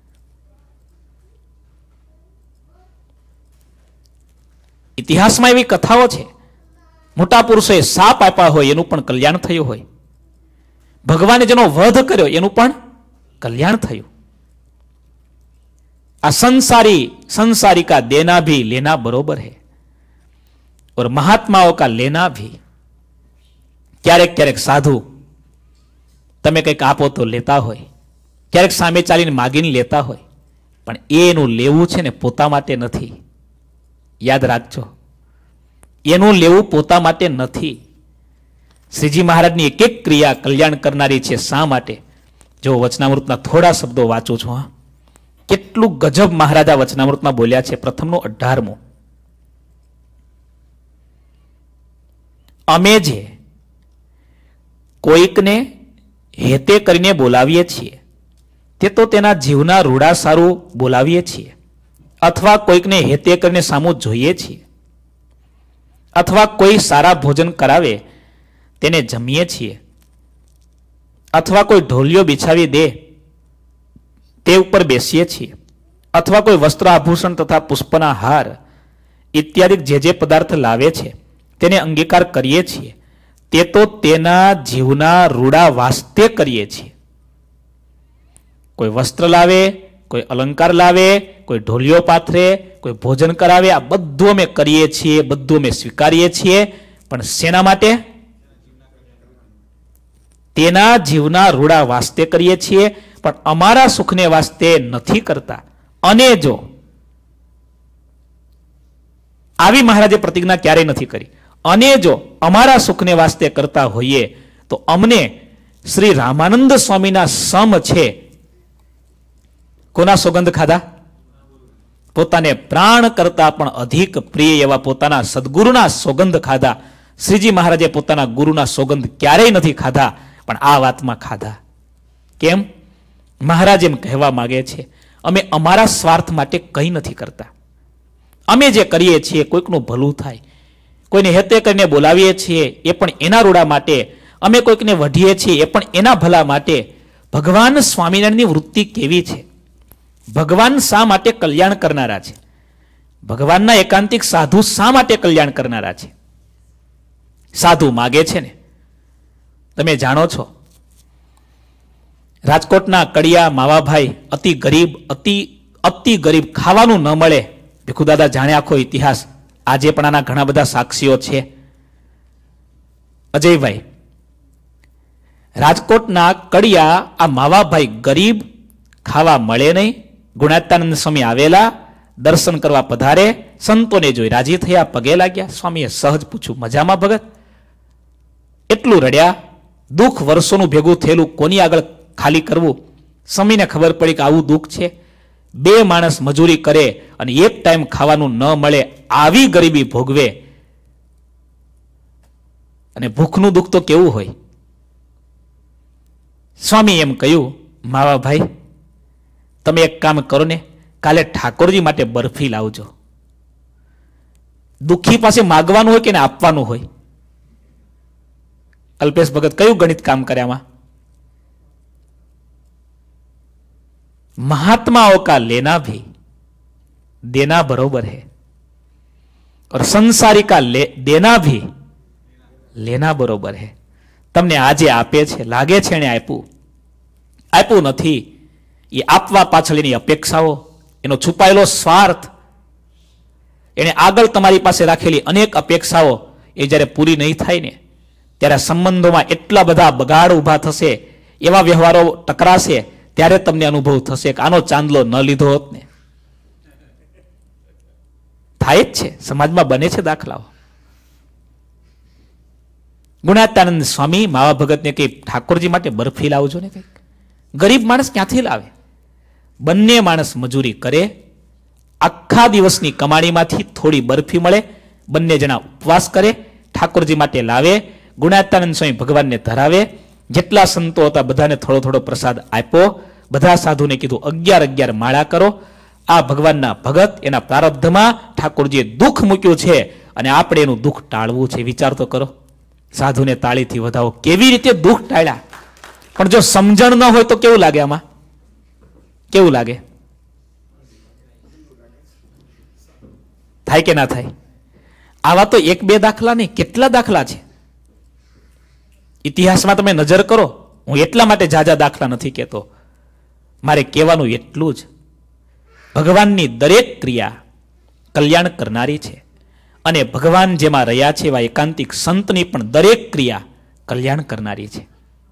ઇતિહાસમાં એવી કથાઓ છે, મોટા પુરુષોએ શાપ આપ્યા હોય એનું પણ કલ્યાણ થયું હોય, ભગવાને જેનો વધ કર્યો એનું પણ કલ્યાણ થયું. આ संसारी का देना भी लेना बरोबर है और महात्माओं का लेना भी. ક્યારેક ક્યારેક સાધુ તમે કંઈક આપો તો લેતા હોય, ક્યારેક સામે ચાલીને માગીને લેતા હોય, પણ એનું લેવું છે ને પોતા માટે નથી. યાદ રાખજો, એનું લેવું પોતા માટે નથી. શ્રીજી મહારાજની એક એક ક્રિયા કલ્યાણ કરનારી છે. શા માટે? જો વચનામૃતના થોડા શબ્દો વાંચું છું. કેટલું ગજબ મહારાજા વચનામૃતમાં બોલ્યા છે. પ્રથમનો 18મો, અમે જે કોઈકને હેતે કરીને બોલાવીએ છીએ તે તો તેના જીવના રૂડા સારું બોલાવીએ છીએ, અથવા કોઈકને હેતે કરીને સામું જોઈએ છીએ, અથવા કોઈ સારા ભોજન કરાવે તેને જમીએ છીએ, અથવા કોઈ ઢોલિયો બિછાવી દે તે ઉપર બેસીએ છીએ, અથવા કોઈ વસ્ત્ર આભૂષણ તથા પુષ્પના હાર ઇત્યાદિ જે પદાર્થ લાવે છે તેને અંગીકાર કરીએ છીએ, તે તો તેના જીવના રૂડા વાસ્તે કરીએ છીએ. કોઈ વસ્ત્ર લાવે, કોઈ અલંકાર લાવે, કોઈ ઢોલિયો પાથરે, કોઈ ભોજન કરાવે, આ બધું અમે કરીએ છીએ, બધું અમે સ્વીકારીએ છીએ, પણ શેના માટે? તેના જીવના રૂડા વાસ્તે કરીએ છીએ, પણ અમારા સુખને વાસ્તે નથી કરતા. અને જો આવી મહારાજે પ્રતિજ્ઞા ક્યારેય નથી કરી, અને જો અમારા સુખને વાસ્તે કરતા હોઈએ તો અમને શ્રી રામાનંદ સ્વામીના સમ છે. કોના સોગંદ ખાધા? પોતાને પ્રાણ કરતા પણ અધિક પ્રિય એવા પોતાના સદગુરુના સોગંદ ખાધા. શ્રીજી મહારાજે પોતાના ગુરુના સોગંદ ક્યારેય નથી ખાધા, પણ આ વાતમાં ખાધા. કેમ? મહારાજ એમ કહેવા માંગે છે, અમે અમારા સ્વાર્થ માટે કંઈ નથી કરતા. અમે જે કરીએ છીએ કોઈકનું ભલું થાય, કોઈને હેતે કરીને બોલાવીએ છીએ એ પણ એના રૂડા માટે, અમે કોઈકને વઢીએ છીએ એ પણ એના ભલા માટે. ભગવાન સ્વામિનારાયણની વૃત્તિ કેવી છે? ભગવાન શા માટે કલ્યાણ કરનારા છે? ભગવાનના એકાંતિક સાધુ શા માટે કલ્યાણ કરનારા છે? સાધુ માગે છે ને, તમે જાણો છો, રાજકોટના કડિયા માવાભાઈ અતિ ગરીબ, ખાવાનું ન મળે. ભીખુદાદા જાણે આખો ઇતિહાસ. આજે પણ આના ઘણા બધા સાક્ષીઓ છે. અજયભાઈ, રાજકોટના કડિયા આ માવાભાઈ ગરીબ, ખાવા મળે નહીં. ગુણાત્યાનંદ સ્વામી આવેલા, દર્શન કરવા પધારે, સંતોને જોઈ રાજી થયા, પગે લાગ્યા. સ્વામીએ સહજ પૂછ્યું, મજામાં ભગત? એટલું રડ્યા. દુઃખ વર્ષોનું ભેગું થયેલું કોની આગળ ખાલી કરવું? સ્વામીને ખબર પડી કે આવું દુઃખ છે. 2 માણસ મજૂરી કરે અને એક ટાઈમ ખાવાનું ન મળે, આવી ગરીબી ભોગવે. અને ભૂખનું દુઃખ તો કેવું હોય? સ્વામી એમ કહ્યું, માવાભાઈ તમે એક કામ કરો ને, કાલે ઠાકોરજી માટે બરફી લાવજો. દુઃખી પાસે માગવાનું હોય કે ને આપવાનું હોય? અલ્પેશ ભગત કયું ગણિત કામ કર્યામાં? महात्माओं का लेना भी देना बरोबर है और संसारी का देना भी लेना बरोबर है. તમને આજે આપે છે, લાગે છે એને આપ્યું નથી. એ આપવા પાછળ એની અપેક્ષાઓ, એનો છુપાયેલો સ્વાર્થ, એને આગળ તમારી પાસે રાખેલી અનેક અપેક્ષાઓ એ જ્યારે પૂરી નહીં થાય ને, ત્યારે સંબંધોમાં એટલા બધા બગાડ ઊભા થશે, એવા વ્યવહારો ટકરાશે, ત્યારે તમને અનુભવ થશે કે આનો ચાંદલો ન લીધો હોત ને. થાય જ છે, સમાજમાં બને છે દાખલાઓ. ગુણાત્યાનંદ સ્વામી માવા ભગતને કહે, ઠાકોરજી માટે બરફી લાવજો ને કંઈક. ગરીબ માણસ ક્યાંથી લાવે? બંને માણસ મજૂરી કરે, આખા દિવસની કમાણીમાંથી થોડી બરફી મળે, બંને જણા ઉપવાસ કરે, ઠાકોરજી માટે લાવે. ગુણાત્યાનંદ સ્વામી ભગવાનને ધરાવે. જેટલા સંતો હતા બધાને થોડો થોડો પ્રસાદ આપ્યો. બધા સાધુને કીધું 11 માળા કરો. આ ભગવાનના ભગત, એના પ્રારબ્ધમાં ઠાકોરજીએ દુઃખ મૂક્યું છે અને આપણે એનું દુઃખ ટાળવું છે. વિચાર તો કરો. સાધુને તાળીથી વધાવો. કેવી રીતે દુઃખ ટાળ્યા? પણ જો સમજણ ન હોય તો કેવું લાગે? આમાં કેવું લાગે? થાય કે ના થાય? આવા તો 1-2 દાખલા નહીં, કેટલા દાખલા છે. ઇતિહાસમાં તમે નજર કરો. હું એટલા માટે જાજા દાખલા નથી કહેતો, મારે કહેવાનું એટલું જ, ભગવાનની દરેક ક્રિયા કલ્યાણ કરનારી છે. અને ભગવાન જેમાં રહ્યા છે એવા એકાંતિક સંતની પણ દરેક ક્રિયા કલ્યાણ કરનારી છે.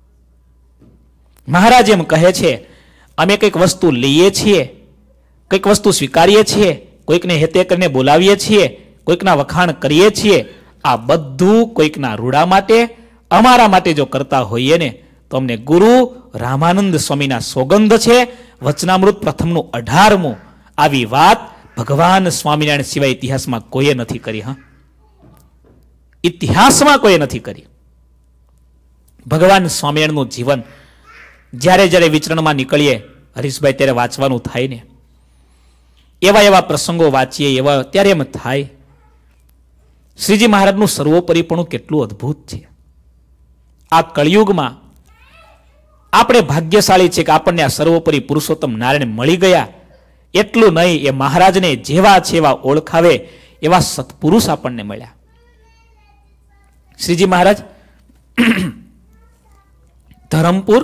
મહારાજ એમ કહે છે, અમે કંઈક વસ્તુ લઈએ છીએ, કંઈક વસ્તુ સ્વીકારીએ છીએ, કોઈકને હેતે કરીને બોલાવીએ છીએ, કોઈકના વખાણ કરીએ છીએ, આ બધું કોઈકના રૂડા માટે, અમારા માટે જો કરતા હોઈએ ને તો અમને ગુરુ રામાનંદ સ્વામીના સોગંદ છે, વચનામૃત પ્રથમનું 18મું. આવી વાત ભગવાન સ્વામિનારાયણ સિવાય ઇતિહાસમાં કોઈએ નથી કરી. હા, ઇતિહાસમાં કોઈએ નથી કરી. ભગવાન સ્વામિનારાયણનું જીવન જ્યારે જ્યારે વિચરણમાં નીકળીએ હરીશભાઈ, ત્યારે વાંચવાનું થાય ને, એવા પ્રસંગો વાંચીએ, એવા ત્યારે એમ થાય શ્રીજી મહારાજનું સર્વોપરીપણું કેટલું અદ્ભુત છે. આ કળિયુગમાં આપણે ભાગ્યશાળી છે કે આપણને આ સર્વોપરી પુરુષોત્તમ નારાયણ મળી ગયા. એટલું નહીં, એ મહારાજને જેવા છે એવા ઓળખાવે એવા સત્પુરુષ આપણને મળ્યા. શ્રીજી મહારાજ ધરમપુર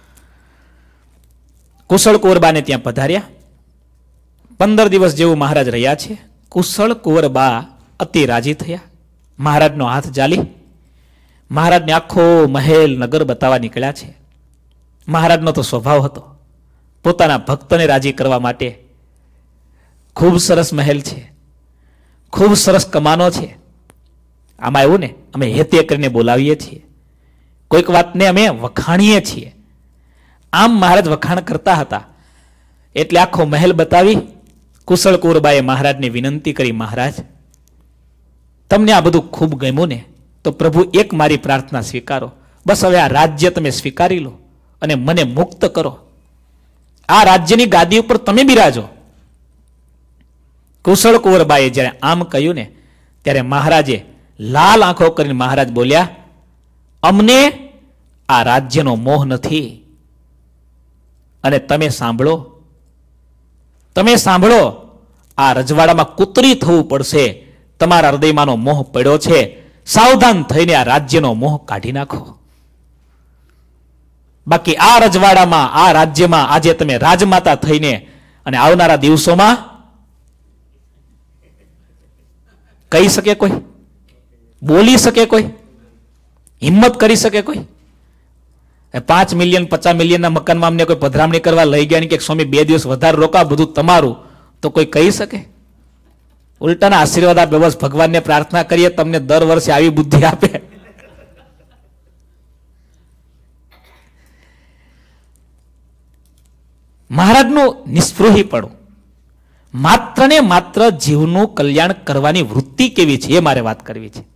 કુશળ કુંવરબાને ત્યાં પધાર્યા. 15 દિવસ જેવું મહારાજ રહ્યા છે. કુશળ કુંવરબા અતિ રાજી થયા. મહારાજનો હાથ જાલી મહારાજને આખો મહેલ નગર બતાવવા નીકળ્યા છે. મહારાજનો તો સ્વભાવ હતો પોતાના ભક્તને રાજી કરવા માટે. ખૂબ સરસ મહેલ છે, ખૂબ સરસ કમાનો છે. આમાં એવું ને, અમે હેતે કરીને બોલાવીએ છીએ, કોઈક વાતને અમે વખાણીએ છીએ. આમ મહારાજ વખાણ કરતા હતા. એટલે આખો મહેલ બતાવી કુશળ કુંવરબાએ મહારાજને વિનંતી કરી, મહારાજ તમને આ બધું ખૂબ ગમ્યું ને, તો પ્રભુ એક મારી પ્રાર્થના સ્વીકારો, બસ હવે આ રાજ્ય તમે સ્વીકારી લો અને મને મુક્ત કરો. આ રાજ્યની ગાદી ઉપર તમે બિરાજો. કુશળ કુંવરબાઈએ જ્યારે આમ કહ્યું ને ત્યારે મહારાજે લાલ આંખો કરીને મહારાજ બોલ્યા, અમને આ રાજ્યનો મોહ નથી. અને તમે સાંભળો, આ રજવાડામાં કૂતરી થવું પડશે. તમારા હૃદયમાંનો મોહ પડ્યો છે. સાવધાન થઈને આ રાજ્યનો મોહ કાઢી નાખો. બાકી આ રજવાડામાં, આ રાજ્યમાં આજે તમે રાજમાતા થઈને અને આવનારા દિવસોમાં કહી શકે કોઈ? બોલી શકે કોઈ? હિંમત કરી શકે કોઈ? 5 મિલિયન 50 મિલિયનના મકાનમાં અમને કોઈ પધરામણી કરવા લઈ ગયા કે સ્વામી 2 દિવસ વધારે રોકા, બધું તમારું, તો કોઈ કહી શકે? ઉલટાના આશીર્વાદ આપે. બસ ભગવાનને પ્રાર્થના કરીએ તમને દર વર્ષે આવી બુદ્ધિ આપે. મહારાજનું નિસ્પૃહીપણું, માત્ર ને માત્ર જીવનું કલ્યાણ કરવાની વૃત્તિ કેવી છે એ મારે વાત કરવી છે.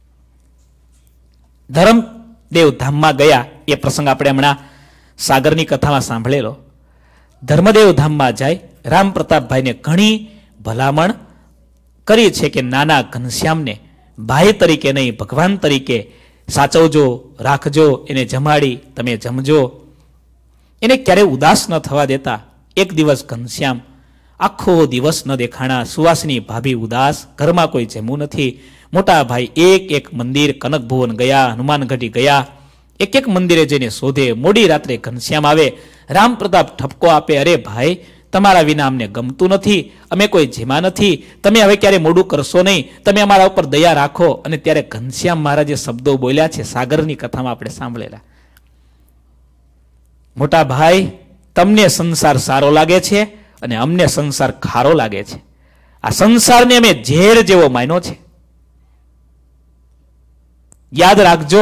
ધર્મદેવ ધામમાં ગયા એ પ્રસંગ આપણે હમણાં સાગરની કથામાં સાંભળેલો. ધર્મદેવ ધામમાં જાય રામ પ્રતાપભાઈને ઘણી ભલામણ કરી છે કે નાના ઘનશ્યામને ભાઈ તરીકે નહીં ભગવાન તરીકે સાચવજો, રાખજો, એને જમાડી તમે જમજો, એને ક્યારેય ઉદાસ ન થવા દેતા. એક દિવસ ઘનશ્યામ આખો દિવસ ન દેખાણા. સુવાસની ભાભી ઉદાસ, ઘરમાં કોઈ જમવું નથી. મોટા ભાઈ એક મંદિર, કનક ભુવન ગયા, હનુમાનગઢી ગયા, એક મંદિરે જઈને શોધે. મોડી રાત્રે ઘનશ્યામ આવે, રામ પ્રતાપ ઠપકો આપે, અરે ભાઈ તમારા વિના અમને ગમતું નથી, અમે કોઈ જેમાં નથી, તમે હવે ક્યારે મોડું કરશો નહીં, તમે અમારા ઉપર દયા રાખો. અને ત્યારે ઘનશ્યામ મહારાજે શબ્દો બોલ્યા છે સાગરની કથામાં આપણે સાંભળેલા, મોટા ભાઈ તમને સંસાર સારો લાગે છે અને અમને સંસાર ખારો લાગે છે. આ સંસારને અમે ઝેર જેવો માન્યો છે. યાદ રાખજો,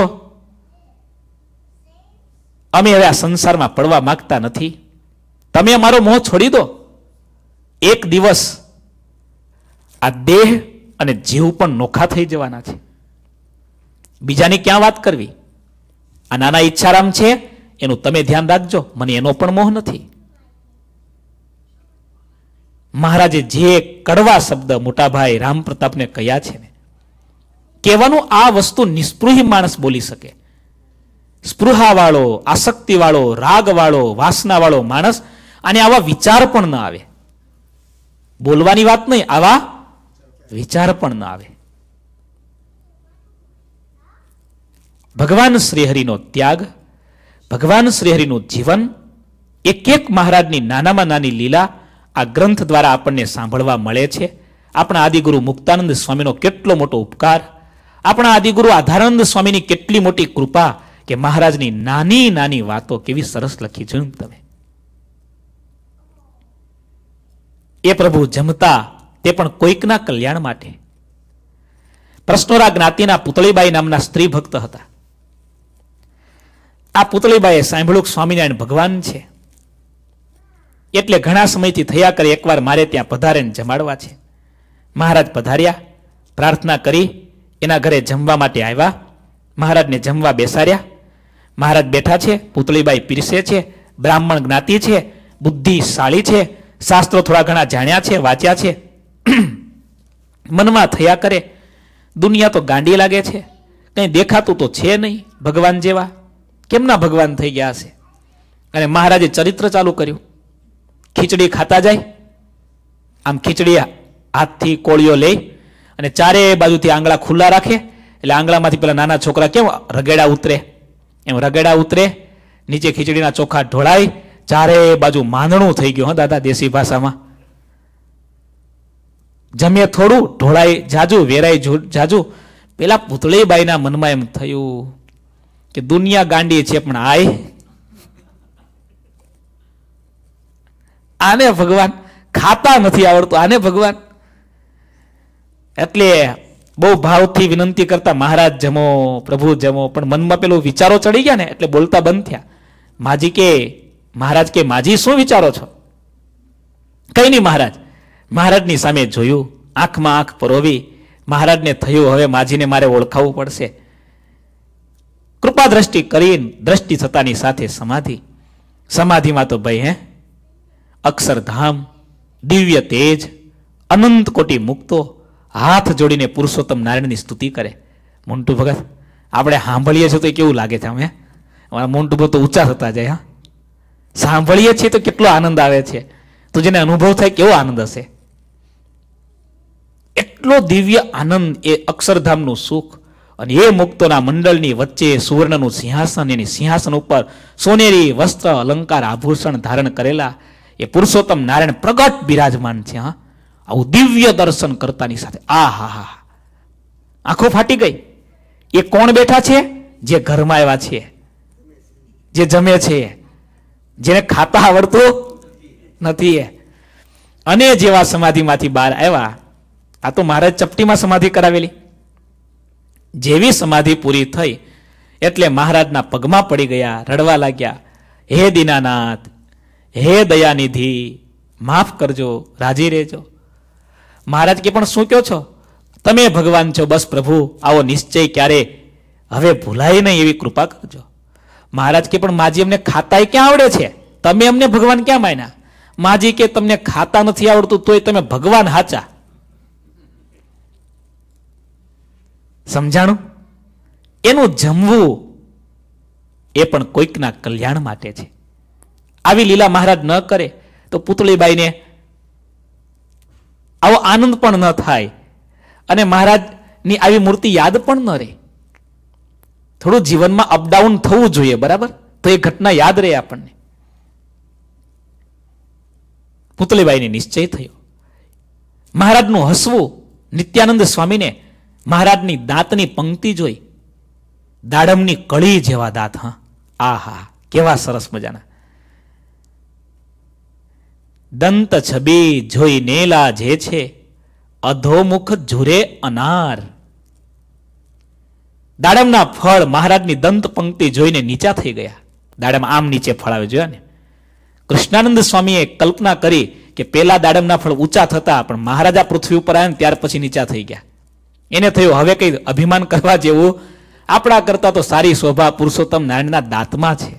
અમે હવે આ સંસારમાં પડવા માંગતા નથી. તમે અમારો મોહ છોડી દો. એક દિવસ આ દેહ અને જીવ પણ નોખા થઈ જવાના છે. બીજાની ક્યાં વાત કરવી? આ નાના ઈચ્છારામ છે એનું તમે ધ્યાન રાખજો, મને એનો પણ મોહ નથી. મહારાજે જે કડવા શબ્દ મોટાભાઈ રામ પ્રતાપને કહ્યા છે ને, કહેવાનું આ વસ્તુ નિસ્પૃહી માણસ બોલી શકે. સ્પૃહાવાળો, આસક્તિવાળો, રાગવાળો, વાસનાવાળો માણસ અને આવા વિચાર પણ ન આવે. બોલવાની વાત નહીં, આવા વિચાર પણ ન આવે. ભગવાન શ્રીહરિનો ત્યાગ, ભગવાન શ્રીહરિનું જીવન, એક મહારાજની નાનામાં નાની લીલા આ ગ્રંથ દ્વારા આપણને સાંભળવા મળે છે. આપણા આદિગુરુ મુક્તાનંદ સ્વામીનો કેટલો મોટો ઉપકાર, આપણા આદિગુરુ આધારાનંદ સ્વામીની કેટલી મોટી કૃપા કે મહારાજની નાની નાની વાતો કેવી સરસ લખી જોયું તમે. એ પ્રભુ જમતા તે પણ કોઈકના કલ્યાણ માટે. પ્રશ્નોરા જ્ઞાતિના પુતળીબાઈ નામના સ્ત્રી ભક્ત હતા. આ પુતળીબાઈએ સાંભળ્યું સ્વામિનારાયણ ભગવાન છે એટલે ઘણા સમયથી થયા કરે એકવાર મારે ત્યાં પધારેને જમાડવા છે. મહારાજ પધાર્યા, પ્રાર્થના કરી, એના ઘરે જમવા માટે આવ્યા. મહારાજને જમવા બેસાડ્યા. મહારાજ બેઠા છે, પુતળીબાઈ પીરસે છે, બ્રાહ્મણ જ્ઞાતિ છે, બુદ્ધિશાળી છે, શાસ્ત્રો થોડા ઘણા જાણ્યા છે, વાંચ્યા છે. મનમાં થયા કરે દુનિયા તો ગાંડી લાગે છે, કંઈ દેખાતું તો છે નહીં ભગવાન જેવા, કેમના ભગવાન થઈ ગયા હશે. અને મહારાજે ચરિત્ર ચાલુ કર્યું. ખીચડી ખાતા જાય, આમ ખીચડી હાથથી કોળીઓ લઈ અને ચારે બાજુથી આંગળા ખુલ્લા રાખે, એટલે આંગળામાંથી પેલા નાના છોકરા કેમ રગેડા ઉતરે એમ રગેડા ઉતરે, નીચે ખીચડીના ચોખા ઢોળાય, ચારે બાજુ માંદણું થઈ ગયું. દાદા દેશી ભાષામાં જમે થોડું, ઢોળાય જાજુ, વેરાય જાજુ. પેલા પુતળીબાઈના મનમાં એમ થયું કે દુનિયા ગાંડી છે પણ આને ભગવાન ખાતા નથી આવડતું, આને ભગવાન. એટલે બહુ ભાવથી વિનંતી કરતા મહારાજ જમો, પ્રભુ જમો, પણ મનમાં પેલો વિચારો ચડી ગયા ને એટલે બોલતા બંધ થયા. માજી કે મહારાજ કે માજી શું વિચારો છો? કઈ નહીં મહારાજ. મહારાજની સામે જોયું, આંખમાં આંખ પરોવી. મહારાજને થયું હવે માજીને મારે ઓળખાવવું પડશે. કૃપા દ્રષ્ટિ કરીને દ્રષ્ટિ થતાની સાથે સમાધિ. સમાધિમાં તો ભાઈ અક્ષરધામ, દિવ્ય તેજ, અનંત કોટી મુક્તો હાથ જોડીને પુરુષોત્તમ નારાયણની સ્તુતિ કરે. મોન્ટુ ભગત આપણે સાંભળીએ છીએ તો કેવું લાગે છે? અમે અમારા મોન્ટુ ભગત તો ઊંચા થતા જાય. સાંભળીએ છીએ તો કેટલો આનંદ આવે છે. તો જેને અનુભવ થાય કેવો આનંદ હશે. એટલો દિવ્ય આનંદ એ અક્ષરધામનું સુખ. અને એ મુક્તોના મંડળની વચ્ચે સુવર્ણનું સિંહાસન, એની સિંહાસન ઉપર સોનેરી વસ્ત્ર અલંકાર આભૂષણ ધારણ કરેલા એ પુરુષોત્તમ નારાયણ પ્રગટ બિરાજમાન છે. આવું દિવ્ય દર્શન કરતાની સાથે આહા, આંખો ફાટી ગઈ. એ કોણ બેઠા છે? જે ઘરમાં આવ્યા છે, જે જમે છે, જેને ખાતા આવડતું નથી. અને જેવા સમાધિમાંથી બહાર આવ્યા, આ તો મહારાજ ચપટીમાં સમાધિ કરાવેલી. જેવી સમાધિ પૂરી થઈ એટલે મહારાજના પગમાં પડી ગયા, રડવા લાગ્યા. હે દીનાનાથ, હે દયાનિધિ, માફ કરજો, રાજી રહેજો. મહારાજ કે પણ શું કહો છો? તમે ભગવાન છો, બસ પ્રભુ આવો નિશ્ચય ક્યારે હવે ભૂલાય નહીં એવી કૃપા કરજો. મહારાજ કે પણ માજી અમને ખાતાય ક્યાં આવડે છે? તમે અમને ભગવાન ક્યાં માન્યા? માજી કે તમને ખાતા નથી આવડતું તોય તમે ભગવાન હાચા. સમજાણું? એનું જમવું એ પણ કોઈકના કલ્યાણ માટે છે. આવી લીલા મહારાજ ન કરે તો પુતળીબાઈને આવો આનંદ પણ ન થાય અને મહારાજની આવી મૂર્તિ યાદ પણ ન રહે. થોડું જીવનમાં અપડાઉન થવું જોઈએ, બરાબર? તો એ ઘટના યાદ રહે આપણને. પુતળીબાઈને નિશ્ચય થયો. મહારાજનું હસવું, નિત્યાનંદ સ્વામીને મહારાજની દાંતની પંક્તિ જોઈ, દાડમની કળી જેવા દાંત. આહા, કેવા સરસ મજાના. દંત છબી જોઈ નેલા જે છે, અધોમુખ ઝુરે અનાર. દાડમના ફળ મહારાજની દંત પંક્તિ જોઈને નીચા થઈ ગયા. દાડમ આમ નીચે ફળ આવે જોયા ને. કૃષ્ણાનંદ સ્વામીએ કલ્પના કરી કે પેલા દાડમના ફળ ઊંચા થતા, પણ મહારાજા પૃથ્વી ઉપર આવ્યા ને ત્યાર પછી નીચા થઈ ગયા. એને થયું હવે કઈ અભિમાન કરવા જેવું આપણા કરતા તો સારી શોભા પુરુષોત્તમ નારાયણના દાંતમાં છે.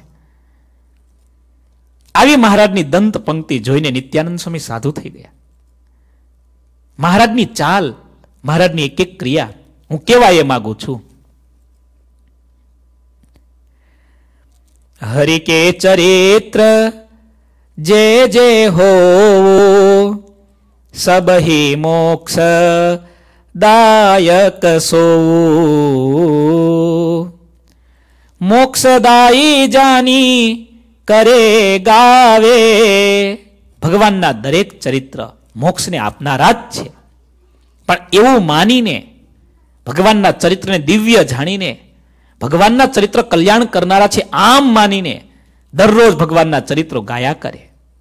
આવી મહારાજની દંત પંક્તિ જોઈને નિત્યાનંદ સ્વામી સાધુ થઈ ગયા. મહારાજની ચાલ, મહારાજની એક એક ક્રિયા હું કેવા એ માંગુ છું. હરિ કે ચરિત્ર જે જે હો સબહી મોક્ષ દાયક સો. મોક્ષદાયી જાની કરે ગાવે. ભગવાનના દરેક ચરિત્ર મોક્ષને આપનારા જ છે. પણ એવું માનીને, ભગવાનના ચરિત્રને દિવ્ય જાણીને, ભગવાનના ચરિત્ર કલ્યાણ કરનારા છે આમ માનીને દરરોજ ભગવાનના ચરિત્રો ગાયા કરે.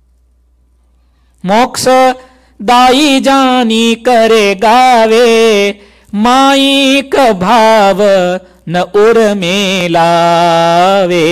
મોક્ષ દાઈ જાની કરે ગાવે, માઈક ભાવ ન ઉર્મેલાવે.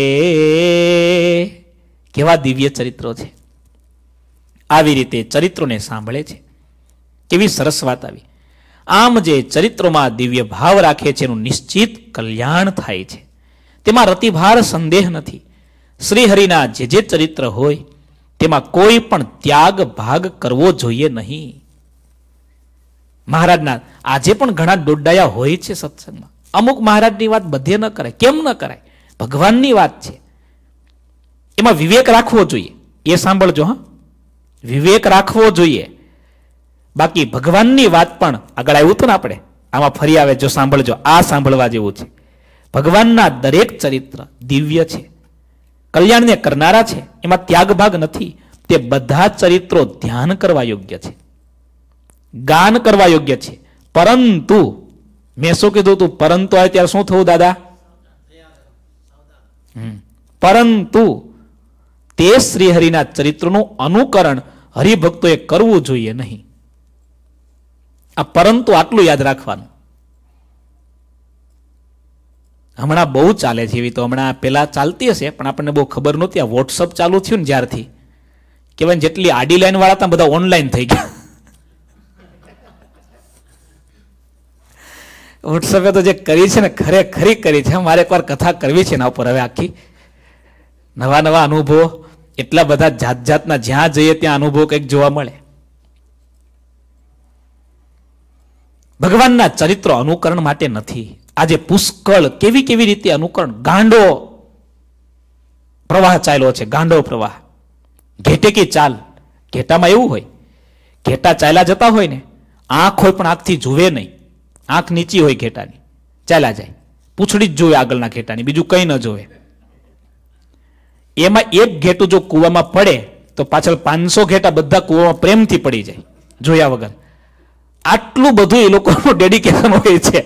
કેવા દિવ્ય ચરિત્રો છે. આવી રીતે ચરિત્રોને સાંભળે છે. કેવી સરસ વાત આવી. આમ જે ચરિત્રોમાં દિવ્ય ભાવ રાખે છે એનું નિશ્ચિત કલ્યાણ થાય છે. તેમાં રતિભાર સંદેહ નથી. શ્રીહરિના જે જે ચરિત્ર હોય તેમાં કોઈ પણ ત્યાગ ભાગ કરવો જોઈએ નહીં. મહારાજના આજે પણ ઘણા દોડાયા હોય છે સત્સંગમાં. અમુક મહારાજની વાત બધે ન કરાય. કેમ ન કરાય? ભગવાનની વાત છે, એમાં વિવેક રાખવો જોઈએ. એ સાંભળજો. વિવેક રાખવો જોઈએ. બાકી ભગવાનની વાત પણ આગળ આવ્યું હતું ને, આપણે આમાં ફરી આવે જો સાંભળજો. આ સાંભળવા જેવું છે. ભગવાનના દરેક ચરિત્ર દિવ્ય છે, કલ્યાણને કરનારા છે, એમાં ત્યાગ ભાગ નથી. તે બધા ચરિત્રો ધ્યાન કરવા યોગ્ય છે, ગાન કરવા યોગ્ય છે. પરંતુ મેં શું કીધું તું? પરંતુ આવે ત્યારે શું થવું દાદા? પરંતુ તે શ્રીહરિના ચરિત્રનું અનુકરણ હરિભક્તોએ કરવું જોઈએ નહીં. આ પરંતુ આટલું યાદ રાખવાનું. હમણાં બહુ ચાલે છે એવી, તો હમણાં પેલા ચાલતી હશે પણ આપણને બહુ ખબર નહોતી. આ વોટ્સઅપ ચાલુ થયું ને જ્યારથી, કહેવાય જેટલી આડી લાઈન વાળા હતા બધા ઓનલાઈન થઈ ગયા. વોટ્સએપે તો જે કરી છે ને ખરેખરી કરી છે. મારે એકવાર કથા કરવી છે એના ઉપર. હવે આખી નવા નવા અનુભવો, એટલા બધા જાત જાતના, જ્યાં જઈએ ત્યાં અનુભવો કંઈક જોવા મળે. ભગવાનના ચરિત્ર અનુકરણ માટે નથી. આજે પુષ્કળ કેવી કેવી રીતે અનુકરણ, ગાંડો પ્રવાહ ચાલ્યો છે, ગાંડો પ્રવાહ. ઘેટે કી ચાલ. ઘેટામાં એવું હોય, ઘેટા ચાલ્યા જતા હોય ને, આંખ હોય પણ આંખથી જુએ નહીં, આંખ નીચી હોય ઘેટાની, ચાલ્યા જાય, પૂંછડી જ જોવે આગળના ઘેટાની, બીજું કંઈ ન જોવે. એમાં એક ઘેટું જો કૂવામાં પડે તો પાછળ 500 ઘેટા બધા કૂવામાં પ્રેમથી પડી જાય, જોયા વગર. આટલું બધું એ લોકોનું ડેડિકેશન હોય છે.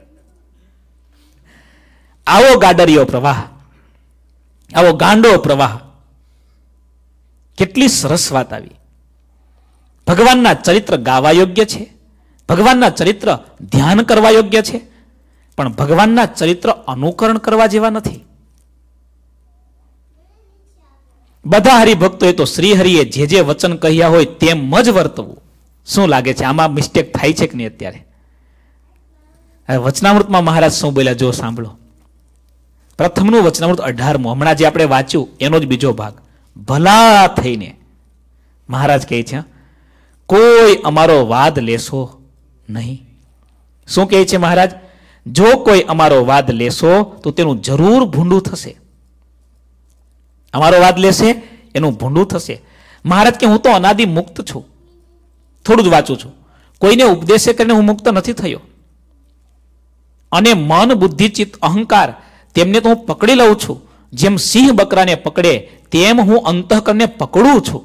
આવો ગાડરિયો પ્રવાહ, આવો ગાંડો પ્રવાહ. કેટલી સરસ વાત આવી. ભગવાનના ચરિત્ર ગાવા યોગ્ય છે, ભગવાનના ચરિત્ર ધ્યાન કરવા યોગ્ય છે, પણ ભગવાનના ચરિત્ર અનુકરણ કરવા જેવા નથી. બધા હરિભક્તોએ તો શ્રીહરિએ જે જે વચન કહ્યા હોય તેમ જ વર્તવું. શું લાગે છે આમાં મિસ્ટેક થાય છે કે નહીં અત્યારે? વચનામૃતમાં મહારાજ શું બોલ્યા જો સાંભળો. પ્રથમનું વચનામૃત 18મું, હમણાં જે આપણે વાંચ્યું એનો જ બીજો ભાગ. ભલા થઈને મહારાજ કહે છે, કોઈ અમારો વાદ લેશો નહીં. શું કહે છે મહારાજ? જો કોઈ અમારો વાદ લેશો તો તેનું જરૂર ભૂંડું થશે. અમારો વાદ લેશે એનું ભૂંડું થશે. મહારાજ કે હું તો અનાદિ મુક્ત છું. થોડું જ વાંચું છું. કોઈને ઉપદેશે કરીને હું મુક્ત નથી થયો. અને મન, બુદ્ધિ, ચિત્ત, અહંકાર તેમને તો હું પકડી લઉં છું. જેમ સિંહ બકરાને પકડે તેમ હું અંતઃકરણને પકડું છું.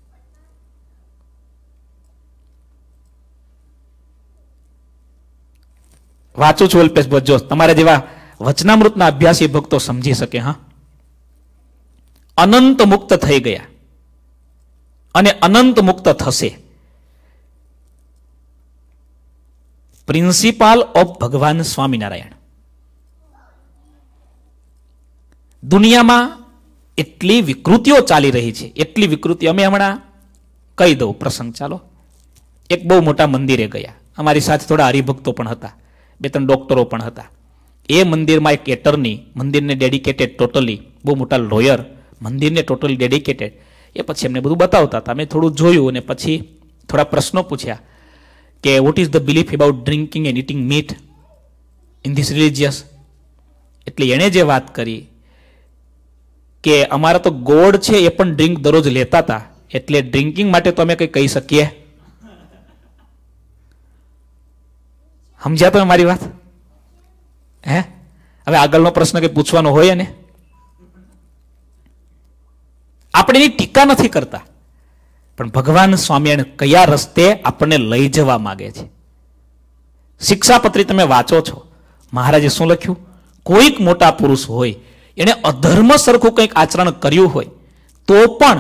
વાંચું છું અલ્પેશ ભટ્ટ, તમારા જેવા વચનામૃતના અભ્યાસી ભક્તો સમજી શકે. હા, અનંત મુક્ત થઈ ગયા અને અનંત મુક્ત થશે. પ્રિન્સિપાલ ઓફ ભગવાન સ્વામિનારાયણ. દુનિયામાં એટલી વિકૃતિઓ ચાલી રહી છે, એટલી વિકૃતિ. અમે હમણાં કહી દઉં પ્રસંગ, ચાલો. એક બહુ મોટા મંદિરે ગયા, અમારી સાથે થોડા હરિભક્તો પણ હતા, 2-3 ડોક્ટરો પણ હતા. એ મંદિરમાં એક એટર્ની, મંદિરને ડેડિકેટેડ ટોટલી, બહુ મોટા લોયર, મંદિરને ટોટલી ડેડિકેટેડ. એ પછી એમને બધું બતાવતા હતા. અમે થોડું જોયું અને પછી થોડા પ્રશ્નો પૂછ્યા કે what is the belief about drinking and eating meat in this religious. એટલે એણે જે વાત કરી કે અમારા તો ગોડ છે એ પણ ડ્રિંક દરરોજ લેતા હતા, એટલે ડ્રિંકિંગ માટે તો અમે કંઈ કહી શકીએ. સમજ્યા તમે મારી વાત? હે, હવે આગળનો પ્રશ્ન કંઈ પૂછવાનો હોય ને, આપણે એની ટીકા નથી કરતા, પણ ભગવાન સ્વામિનારાયણ કયા રસ્તે આપણને લઈ જવા માંગે છે. શિક્ષાપત્રી તમે વાંચો છો, મહારાજે શું લખ્યું? કોઈક મોટા પુરુષ હોય, એને અધર્મ સરખું કંઈક આચરણ કર્યું હોય તો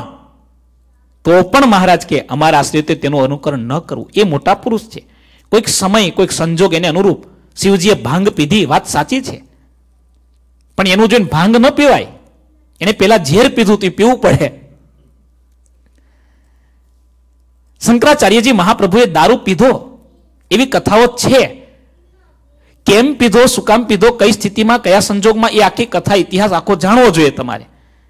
પણ મહારાજ કે અમારા આશ્રિતે તેનું અનુકરણ ન કરવું. એ મોટા પુરુષ છે. કોઈક સમય, કોઈક સંજોગ એને અનુરૂપ શિવજીએ ભાંગ પીધી, વાત સાચી છે, પણ એનું જોઈને ભાંગ ન પીવાય. એને પેલા ઝેર પીધું તો પીવું પડે. શંકરાચાર્યજી મહાપ્રભુએ દારૂ પીધો, એવી કથાઓ છે. કેમ પીધો, શું કામ પીધો, કઈ સ્થિતિમાં, કયા સંજોગમાં, એ આખી કથા, ઇતિહાસ આખો જાણવો જોઈએ તમારે.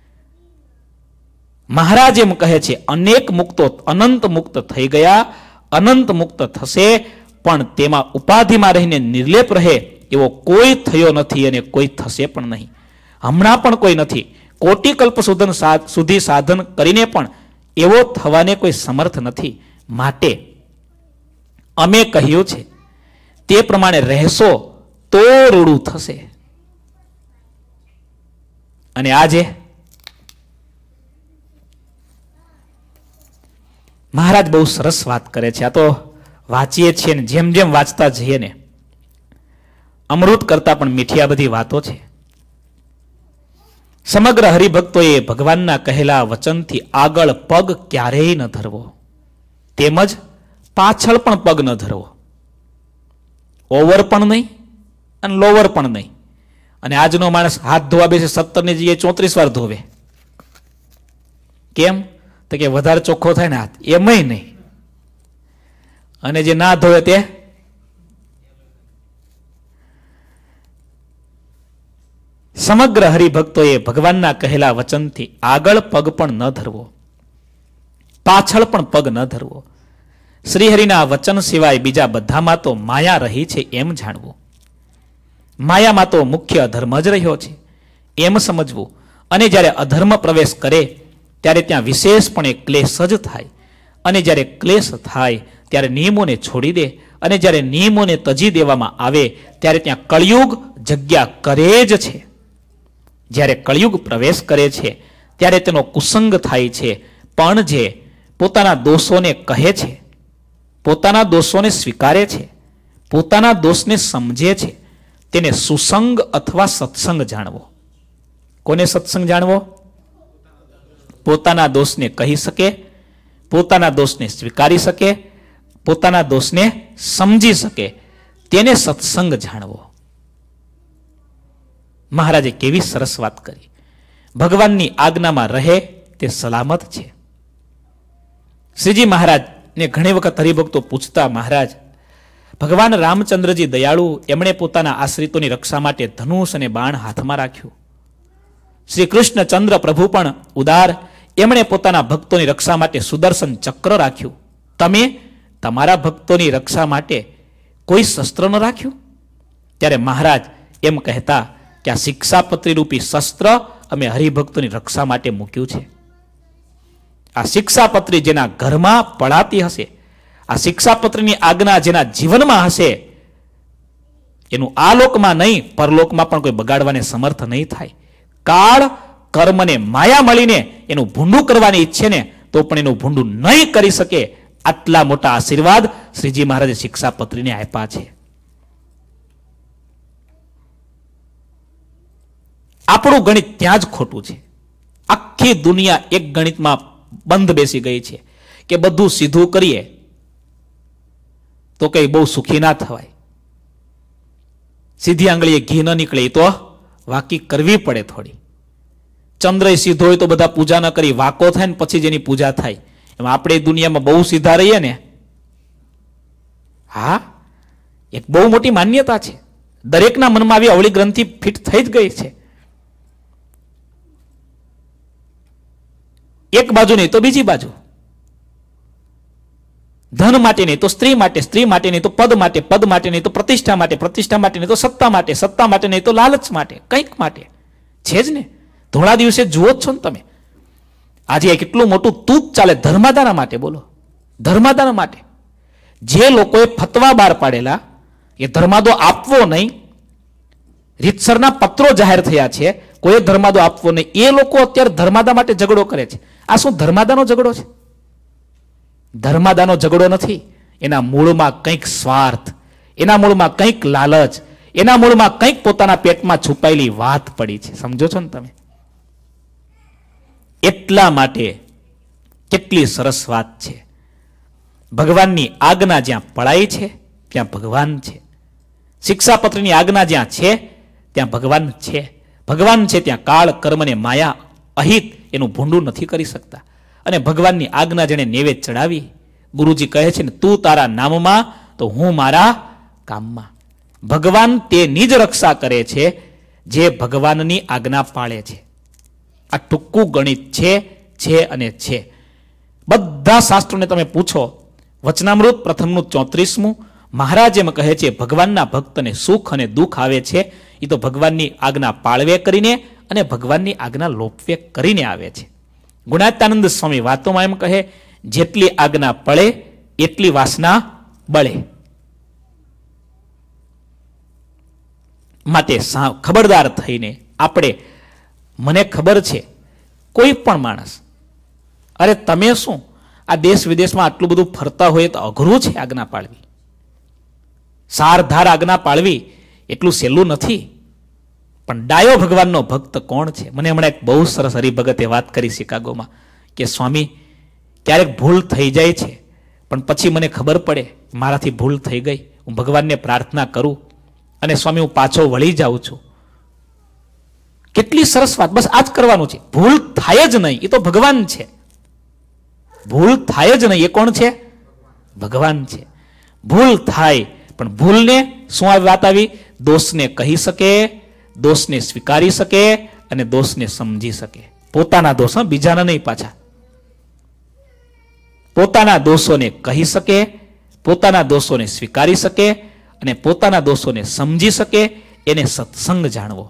મહારાજ એમ કહે છે, અનેક મુક્તો અનંત મુક્ત થઈ ગયા, અનંત મુક્ત થશે, પણ તેમાં ઉપાધિમાં રહીને નિર્લેપ રહે એવો કોઈ થયો નથી અને કોઈ થશે પણ નહીં. હમણાં પણ કોઈ નથી. કોટી કલ્પ સુધી સાધન કરીને પણ એવો થવાને કોઈ સમર્થ નથી. માટે અમે કહ્યું છે તે પ્રમાણે રહેશો તો રૂડું થશે. અને આજે મહારાજ બહુ સરસ વાત કરે છે. આ તો વાંચીએ છીએ ને જેમ જેમ વાંચતા જઈએ ને અમૃત કરતા પણ મીઠી આ બધી વાતો છે. સમગ્ર હરિભક્તોએ ભગવાનના કહેલા વચનથી આગળ પગ ક્યારેય ન ધરવો, તેમજ પાછળ પણ પગ ન ધરવો. ઓવર પણ નહીં અને લોવર પણ નહીં. અને આજનો માણસ હાથ ધોવા બેસે 17ની જગ્યાએ 34 વાર ધોવે. કેમ? તો કે વધારે ચોખ્ખો થાય ને હાથ, એમય નહીં. અને જે ના ધોવે તે સમગ્ર હરિભક્તોએ ભગવાનના કહેલા વચનથી આગળ પગ પણ ન ધરવો, પાછળ પણ પગ ન ધરવો. શ્રીહરિના વચન સિવાય બીજા બધામાં તો માયા રહી છે એમ જાણવું. માયામાં તો મુખ્ય અધર્મ જ રહ્યો છે એમ સમજવું. અને જ્યારે અધર્મ પ્રવેશ કરે ત્યારે ત્યાં વિશેષપણે ક્લેશ જ થાય. અને જ્યારે ક્લેશ થાય ત્યારે નિયમોને છોડી દે. અને જ્યારે નિયમોને તજી દેવામાં આવે ત્યારે ત્યાં કળિયુગ જગ્યા કરે જ છે. જ્યારે કળિયુગ પ્રવેશ કરે છે ત્યારે તેનો કુસંગ થાય છે. પણ જે પોતાના દોષોને કહે છે, પોતાના દોષોને સ્વીકારે છે, પોતાના દોષને સમજે છે, તેને સુસંગ અથવા સત્સંગ જાણવો. કોને સત્સંગ જાણવો? પોતાના દોષને કહી શકે, પોતાના દોષને સ્વીકારી શકે, પોતાના દોષને સમજી શકે, તેને સત્સંગ જાણવો. મહારાજે કેવી સરસ વાત કરી. ભગવાનની આજ્ઞામાં રહે તે સલામત છે. શ્રીજી મહારાજને ઘણી વખત હરિભક્તો પૂછતા, મહારાજ ભગવાન રામચંદ્રજી દયાળુ, એમણે પોતાના આશ્રિતોની રક્ષા માટે ધનુષ અને બાણ હાથમાં રાખ્યું. શ્રી કૃષ્ણચંદ્ર પ્રભુ પણ ઉદાર, એમણે પોતાના ભક્તોની રક્ષા માટે સુદર્શન ચક્ર રાખ્યું. તમે તમારા ભક્તોની રક્ષા માટે કોઈ શસ્ત્ર ન રાખ્યું? ત્યારે મહારાજ એમ કહેતા કે આ શિક્ષાપત્રી રૂપી શસ્ત્ર અમે હરિભક્તોની રક્ષા માટે મૂક્યું છે. આ શિક્ષાપત્રી જેના ઘરમાં પડાતી હશે, આ શિક્ષાપત્રીની આજ્ઞા જેના જીવનમાં હશે, એનું આ લોકમાં નહીં પરલોકમાં પણ કોઈ બગાડવાને સમર્થ નહીં થાય. કાળ કર્મને માયા મળીને એનું ભૂંડું કરવાની ઈચ્છે ને તો પણ એનું ભૂંડું નહીં કરી શકે. આટલા મોટા આશીર્વાદ શ્રીજી મહારાજે શિક્ષાપત્રીને આપ્યા છે. આપણું ગણિત ત્યાં જ ખોટું છે. આખી દુનિયા એક ગણિતમાં બંધ બેસી ગઈ છે કે બધું સીધું કરીએ તો કઈ બહુ સુખી ના થવાય. સીધી આંગળીએ ઘી ન નીકળે તો વાકી કરવી પડે થોડી. ચંદ્ર સીધો હોય તો બધા પૂજા ન કરી, વાકો થાય ને પછી જેની પૂજા થાય. એમ આપણે દુનિયામાં બહુ સીધા રહીએ ને, હા, એક બહુ મોટી માન્યતા છે. દરેકના મનમાં આવી અવળી ગ્રંથિ ફિટ થઈ જ ગઈ છે. એક બાજુ નહીં તો બીજી બાજુ. ધન માટે નહીં તો સ્ત્રી માટે, સ્ત્રી માટે નહીં તો પદ માટે, પદ માટે નહીં તો પ્રતિષ્ઠા માટે, પ્રતિષ્ઠા માટે નહીં તો સત્તા માટે, સત્તા માટે નહીં તો લાલચ માટે, કંઈક માટે છે જ ને. ધોળા દિવસે જુઓ જ છો ને તમે. આજે કેટલું મોટું તૂત ચાલે ધર્માદાના માટે. બોલો, ધર્માદાના માટે જે લોકોએ ફતવા બહાર પાડેલા, એ ધર્માદો આપવો નહીં, રીતસરના પત્રો જાહેર થયા છે, કોઈ ધર્માદો આપવો નહીં, એ લોકો અત્યારે ધર્માદા માટે ઝઘડો કરે છે. આ શું ધર્માદાનો ઝઘડો છે? ધર્માદાનો ઝઘડો નથી. એના મૂળમાં કંઈક સ્વાર્થ, એના મૂળમાં કંઈક લાલચ, એના મૂળમાં કંઈક પોતાના પેટમાં છુપાયેલી વાત પડી છે. સમજો છો ને તમે? એટલા માટે કેટલી સરસ વાત છે. ભગવાનની આજ્ઞા જ્યાં પડાય છે ત્યાં ભગવાન છે. શિક્ષાપત્રની આજ્ઞા જ્યાં છે ત્યાં ભગવાન છે. ભગવાન છે ત્યાં કાળ કર્મને માયા અહિત એનું ભૂંડું નથી કરી શકતા. અને ભગવાનની આજ્ઞા જેને નૈવેદ્ય ચડાવી, ગુરુજી કહે છે ને, તું તારા નામમાં તો હું મારા કામમાં. ભગવાન તેની જ રક્ષા કરે છે જે ભગવાનની આજ્ઞા પાળે છે. આ ટૂંકું ગણિત છે અને છે. બધા શાસ્ત્રોને તમે પૂછો, વચનામૃત પ્રથમનું 34મું મહારાજ એમ કહે છે, ભગવાનના ભક્તને સુખ અને દુઃખ આવે છે એ તો ભગવાનની આજ્ઞા પાળવે કરીને અને ભગવાનની આજ્ઞા લોપવે કરીને આવે છે. ગુણાત્યાનંદ સ્વામી વાતોમાં એમ કહે, જેટલી આજ્ઞા પળે એટલી વાસના બળે. માટે ખબરદાર થઈને આપણે, મને ખબર છે કોઈ પણ માણસ, અરે તમે શું આ દેશ વિદેશમાં આટલું બધું ફરતા હોય તો અઘરું છે આજ્ઞા પાળવી. સારધાર આજ્ઞા પાળવી એટલું સહેલું નથી. પણ ડાયો ભગવાનનો ભક્ત કોણ છે? મને હમણાં એક બહુ સરસ હરિભગતે વાત કરી શિકાગોમાં કે સ્વામી, ક્યારેક ભૂલ થઈ જાય છે પણ પછી મને ખબર પડે મારાથી ભૂલ થઈ ગઈ, હું ભગવાનને પ્રાર્થના કરું અને સ્વામી હું પાછો વળી જાઉં છું. કેટલી સરસ વાત! બસ આ જ કરવાનું છે. ભૂલ થાય જ નહીં, એ તો ભગવાન છે. ભૂલ થાય જ નહીં, એ કોણ છે? ભગવાન છે. ભૂલ થાય પણ ભૂલને શું વાત આવી? દોષને કહી શકે, દોષને સ્વીકારી શકે અને દોષને સમજી શકે. પોતાના દોષ, બીજાના નહીં પાછા. પોતાના દોષોને કહી શકે, પોતાના દોષોને સ્વીકારી શકે અને પોતાના દોષોને સમજી શકે. એને સત્સંગ જાણવો.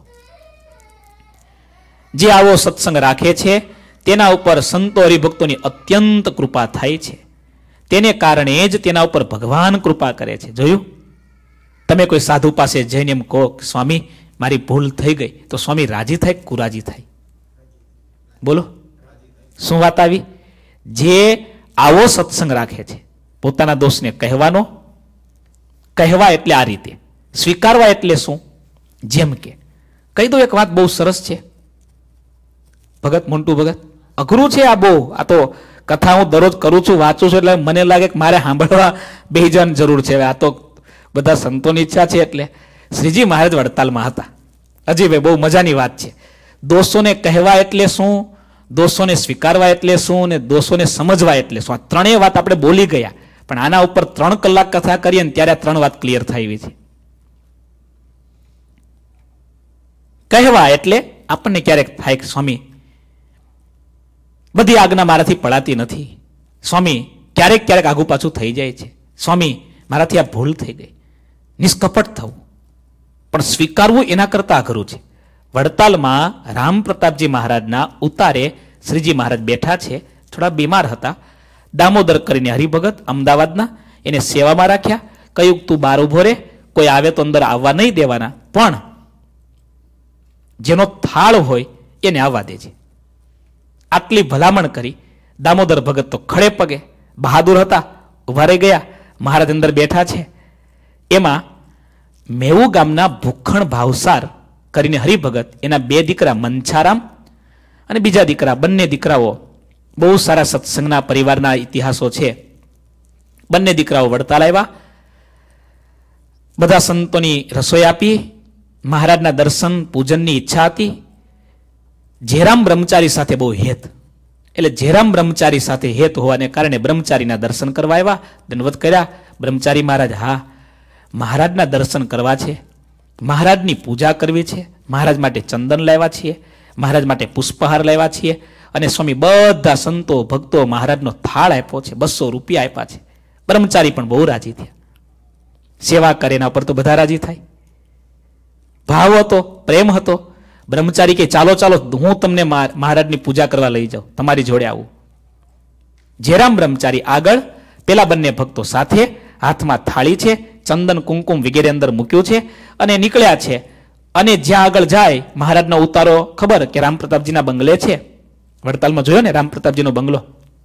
જે આવો સત્સંગ રાખે છે તેના ઉપર સંતો હરિભક્તોની અત્યંત કૃપા થાય છે. તેને કારણે જ તેના ઉપર ભગવાન કૃપા કરે છે. જોયું? તમે કોઈ સાધુ પાસે જઈને એમ કહો, સ્વામી મારી ભૂલ થઈ ગઈ, તો સ્વામી રાજી થાય કે કુરાજી થાય? બોલો, શું વાત આવી? જે આવો સત્સંગ રાખે છે, પોતાના દોષને કહેવાનો, કહેવા એટલે આ રીતે, સ્વીકારવા એટલે શું? જેમ કે કહી દો એક વાત બહુ સરસ છે ભગત, મોન્ટુ ભગત, અઘરું છે આ બહુ. આ તો કથા હું દરરોજ કરું છું, વાંચું છું, એટલે મને લાગે કે મારે સાંભળવા બે જણ જરૂર છે. આ તો બધા સંતોની ઈચ્છા છે. એટલે શ્રીજી મહારાજ વડતાલમાં હતા. અજીભાઈ, બહુ મજાની વાત છે. દોષોને કહેવા એટલે શું, દોષોને સ્વીકારવા એટલે શું, અને દોષોને સમજવા એટલે શું, આ ત્રણેય વાત આપણે બોલી ગયા. પણ આના ઉપર 3 કલાક કથા કરીએ ને ત્યારે આ 3 વાત ક્લિયર થાય એવી છે. કહેવા એટલે આપણને ક્યારેક થાય કે સ્વામી બધી આજ્ઞા મારાથી પડાતી નથી, સ્વામી ક્યારેક ક્યારેક આગુ પાછું થઈ જાય છે, સ્વામી મારાથી આ ભૂલ થઈ ગઈ. નિષ્કપટ થવું, પણ સ્વીકારવું એના કરતા અઘરું છે. વડતાલમાં રામ પ્રતાપજી મહારાજના ઉતારે શ્રીજી મહારાજ બેઠા છે. થોડા બીમાર હતા. દામોદર કરીને હરિભગત અમદાવાદના, એને સેવામાં રાખ્યા. કહ્યું તું બહાર ઉભો રે, કોઈ આવે તો અંદર આવવા નહીં દેવાના, પણ જેનો થાળ હોય એને આવવા દેજે. આટલી ભલામણ કરી. દામોદર ભગત તો ખડે પગે બહાદુર હતા, ઉભા રહી ગયા. મહારાજ અંદર બેઠા છે. એમાં મેવું ગામના ભૂખણ ભાવસાર કરીને હરિભગત, એના 2 દીકરા મંછારામ અને બીજા દીકરા, બંને દીકરાઓ બહુ સારા સત્સંગના પરિવારના ઇતિહાસો છે. બંને દીકરાઓ વડતાલ આવ્યા. બધા સંતોની રસોઈ આપી. મહારાજના દર્શન પૂજનની ઈચ્છા હતી. જેરામ બ્રહ્મચારી સાથે બહુ હેત, એટલે જેરામ બ્રહ્મચારી સાથે હેત હોવાને કારણે બ્રહ્મચારીના દર્શન કરવા આવ્યા. દંડવત કર્યા. બ્રહ્મચારી મહારાજ, હા મહારાજના દર્શન કરવા છે, મહારાજની પૂજા કરવી છે, મહારાજ માટે ચંદન લાવ્યા છીએ, મહારાજ માટે પુષ્પહાર લાવ્યા છીએ, અને સ્વામી બધા સંતો ભક્તો મહારાજનો થાળ આપ્યો છે, 200 રૂપિયા આપ્યા છે. બ્રહ્મચારી પણ બહુ રાજી થયા. સેવા કરે એના પર તો બધા રાજી થાય. ભાવ હતો, પ્રેમ હતો. બ્રહ્મચારી કે ચાલો ચાલો હું તમને મહારાજની પૂજા કરવા લઈ જાઉં, તમારી જોડે આવું. જેરામ બ્રહ્મચારી આગળ, પેલા બંને ભક્તો સાથે, હાથમાં થાળી છે, ચંદન કુમકુમ વગેરે અંદર મૂક્યું છે, અને નીકળ્યા છે. અને જ્યાં આગળ જાય મહારાજનો ઉતારો ખબર કે રામ પ્રતાપજીના બંગલે છે. વડતાલમાં જોયો ને રામ પ્રતાપજીનો બંગલો.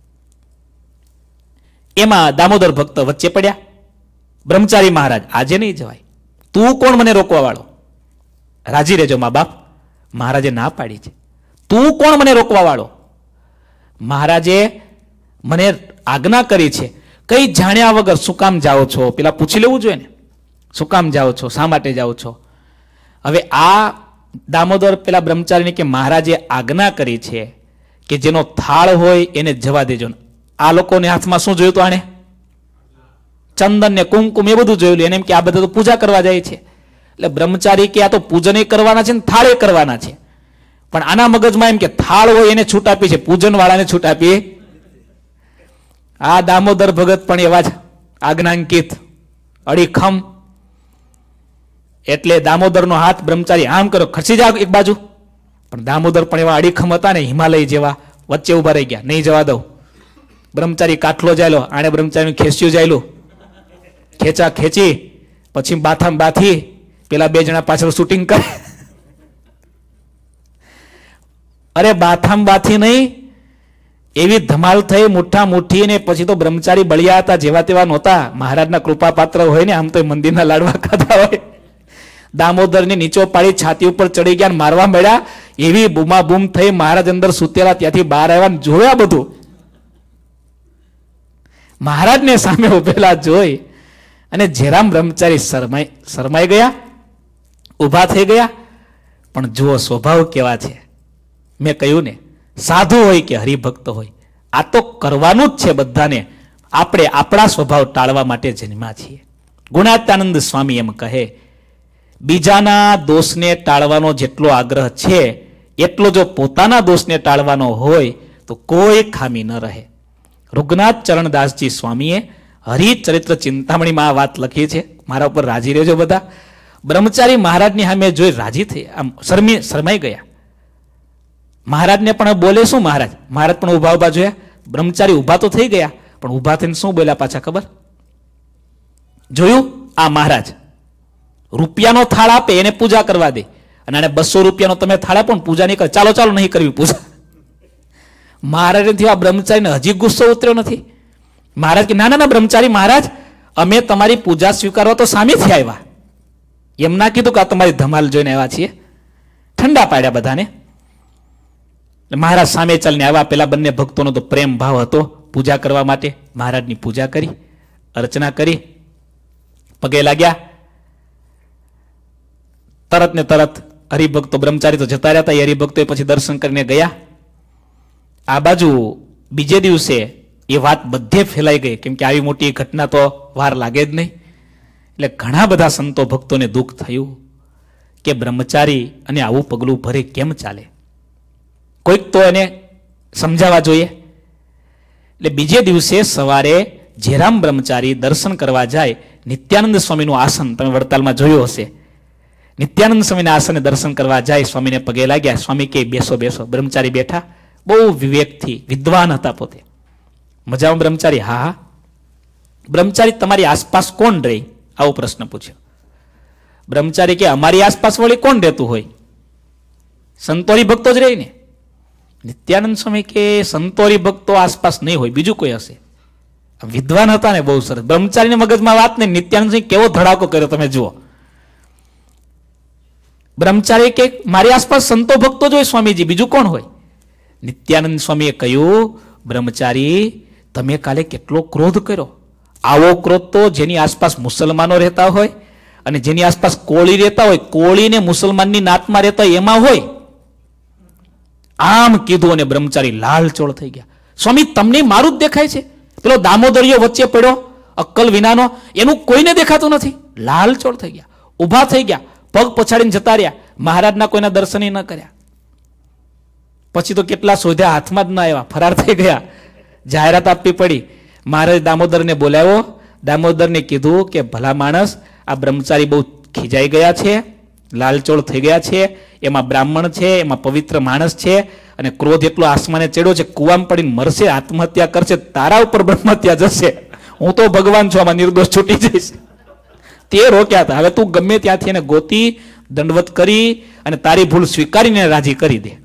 એમાં દામોદર ભક્ત વચ્ચે પડ્યા. બ્રહ્મચારી મહારાજ, આજે નહીં જવાય, તું કોણ મને રોકવા વાળો? રાજી રહેજો મા બાપ, મહારાજે ના પાડી છે. તું કોણ મને રોકવા વાળો? મહારાજે મને આજ્ઞા કરી છે. કઈ જાણ્યા વગર શું કામ જાઓ છો? પેલા પૂછી લેવું જોઈએ ને, શું કામ જાઓ છો, શા માટે જાઓ છો? હવે આ દામોદર પેલા બ્રહ્મચારીને કે મહારાજે આજ્ઞા કરી છે કે જેનો થાળ હોય એને જવા દેજો. આ લોકોને હાથમાં શું જોયું? તો આને ચંદન ને કુમકુમ એ બધું જોયેલું. એને એમ કે આ બધા તો પૂજા કરવા જાય છે. એટલે બ્રહ્મચારી કે આ તો પૂજન કરવાના છે ને થાળે કરવાના છે. પણ આના મગજમાં એમ કે થાળ હોય એને છૂટ આપી છે, પૂજન વાળાને છૂટ આપી. આ દામોદર ભગત પણ એવા જ આજ્ઞાંકિત, અડીખમ. એટલે દામોદરનો હાથ બ્રહ્મચારી આમ કરો, ખસી જાવ એક બાજુ. પણ દામોદર પણ એવા અડીખમ હતા ને, હિમાલય જેવા, વચ્ચે ઉભા રહી ગયા, નહીં જવા દઉં. બ્રહ્મચારી કાઠલો જાયલો, આને બ્રહ્મચારીનું ખેંચ્યું જાયલું, ખેંચા ખેંચી, પછી બાથામ બાથી, પેલા 2 જણા પાછળ શૂટિંગ કરે. અરે બાથામ બાથી નહીં, એવી ધમાલ થઈ, મુઠ્ઠા મુઠ્ઠી. ને પછી તો બ્રહ્મચારી બળિયા હતા, જેવા તેવા નહોતા. મહારાજના કૃપા પાત્ર હોય ને, આમ તો મંદિરના લાડવા ખાધા હોય. દામોદરને નીચો પાડી છાતી ઉપર ચડી ગયા, મારવા મળ્યા. એવી બૂમા બૂમ થઈ. મહારાજ અંદર સુતેલા, ત્યાંથી બહાર આવ્યા, જોયા બધું. મહારાજને સામે ઉભેલા જોઈ અને જેરામ બ્રહ્મચારી શરમાઈ ગયા, ઉભા થઈ ગયા. પણ જુઓ સ્વભાવ કેવા છે. મેં કહ્યું ને, સાધુ હોય કે હરિભક્ત હોય, આ તો કરવાનું જ છે બધાને. આપણે આપણા સ્વભાવ ટાળવા માટે જન્મ્યા છીએ. ગુણાત્યાનંદ સ્વામી એમ કહે બીજાના દોષને ટાળવાનો જેટલો આગ્રહ છે એટલો જો પોતાના દોષને ટાળવાનો હોય તો કોઈ ખામી ન રહે. રઘુનાથ ચરણદાસજી સ્વામીએ હરિચરિત્ર ચિંતામણીમાં આ વાત લખી છે. મારા ઉપર રાજી રહેજો બધા. બ્રહ્મચારી મહારાજની સામે જોઈ રાજી થઈ, આમ શરમાઈ ગયા. મહારાજને પણ બોલે શું મહારાજ? મહારાજ પણ ઉભા ઉભા જોયા. બ્રહ્મચારી ઉભા તો થઈ ગયા, પણ ઉભા થઈને શું બોલ્યા પાછા ખબર? જોયું, આ મહારાજ રૂપિયાનો થાળ આપે એને પૂજા કરવા દે, અને આને 200 રૂપિયાનો તમે થાળ આપો ને પૂજા નહીં કરે, ચાલો ચાલો નહીં કરવી પૂજા. મહારાજથી આ બ્રહ્મચારીને હજી ગુસ્સો ઉતર્યો નથી. મહારાજ કે ના ના ના બ્રહ્મચારી મહારાજ, અમે તમારી પૂજા સ્વીકારવા તો સામેથી આવ્યા, એમ ના કીધું કે આ તમારી ધમાલ જોઈને આવ્યા છીએ. ઠંડા પાડ્યા બધાને. મહારાજ સામે ચાલીને આવ્યા. પેલા બંને ભક્તોનો તો પ્રેમ ભાવ હતો. પૂજા કરવા માટે મહારાજની પૂજા કરી, અર્ચના કરી, પગે લાગ્યા. તરત ને તરત હરિભક્તો, બ્રહ્મચારી તો જતા રહ્યા હતા, હરિભક્તો પછી દર્શન કરીને ગયા. આ બાજુ બીજે દિવસે એ વાત બધે ફેલાઈ ગઈ, કેમ કે આવી મોટી ઘટના તો વાર લાગે જ નહીં. એટલે ઘણા બધા સંતો ભક્તોને દુઃખ થયું કે બ્રહ્મચારી અને આવું પગલું ભરે કેમ ચાલે, કોઈક તો એને સમજાવવા જોઈએ. એટલે બીજે દિવસે સવારે જેરામ બ્રહ્મચારી દર્શન કરવા જાય. નિત્યાનંદ સ્વામીનું આસન તમે વડતાલમાં જોયું હશે. નિત્યાનંદ સ્વામીના આસને દર્શન કરવા જાય, સ્વામીને પગે લાગ્યા. સ્વામી કે બેસો બેસો. બ્રહ્મચારી બેઠા, બહુ વિવેકથી, વિદ્વાન હતા પોતે. મજામાં બ્રહ્મચારી? હા હા. બ્રહ્મચારી તમારી આસપાસ કોણ રહે? આવો પ્રશ્ન પૂછ્યો. બ્રહ્મચારી કે અમારી આસપાસ વળી કોણ રહેતું હોય? સંતોરી ભક્તો જ રહે ને. નિત્યાનંદ સ્વામી કે સંતોરી ભક્તો આસપાસ નહીં હોય, બીજું કોઈ હશે. વિદ્વાન હતા ને, બહુ સરસ. બ્રહ્મચારીને મગજમાં વાત નહીં. નિત્યાનંદ સ્વામી કેવો ધડાકો કર્યો તમે જુઓ. બ્રહ્મચારી કે મારી આસપાસ સંતો ભક્તો જ હોય સ્વામીજી, બીજું કોણ હોય? નિત્યાનંદ સ્વામીએ કહ્યું, બ્રહ્મચારી તમે કાલે કેટલો ક્રોધ કર્યો. આવો ક્રોધ તો જેની આસપાસ મુસલમાનો રહેતા હોય અને જેની આસપાસ કોળી રહેતા હોય, કોળીને મુસલમાનની નાતમાં રહેતા હોય એમાં હોય. આમ કીધું અને બ્રહ્મચારી લાલચોળ થઈ ગયા. સ્વામી તમને મારું જ દેખાય છે? પેલો દામોદરિયો વચ્ચે પડ્યો અક્કલ વિનાનો, એનું કોઈને દેખાતું નથી. લાલચોળ થઈ ગયા, ઉભા થઈ ગયા, પગ પછાડીને જતા રહ્યા. મહારાજના કોઈના દર્શન ન કર્યા. પછી તો કેટલા શોધ્યા, હાથમાં જ ના આવ્યા, ફરાર થઈ ગયા. જાહેરાત આપવી પડી. મહારાજ દામોદરને બોલાવ્યો. દામોદરને કીધું કે ભલા માણસ, આ બ્રહ્મચારી બહુ ખીજાઈ ગયા છે, લાલચોળ થઈ ગયા છે, એમાં બ્રાહ્મણ છે, એમાં પવિત્ર માણસ છે, અને ક્રોધ એટલો આસમાને ચડ્યો છે, કુવામાં પડીને મરશે, આત્મહત્યા કરશે, તારા ઉપર બ્રહ્મહત્યા જશે. હું તો ભગવાન છું, આમાં નિર્દોષ છૂટી જઈશ. તે રોક્યા હતા. હવે તું ગમે ત્યાંથી એને ગોતી, દંડવત કરી અને તારી ભૂલ સ્વીકારીને રાજી કરી દે.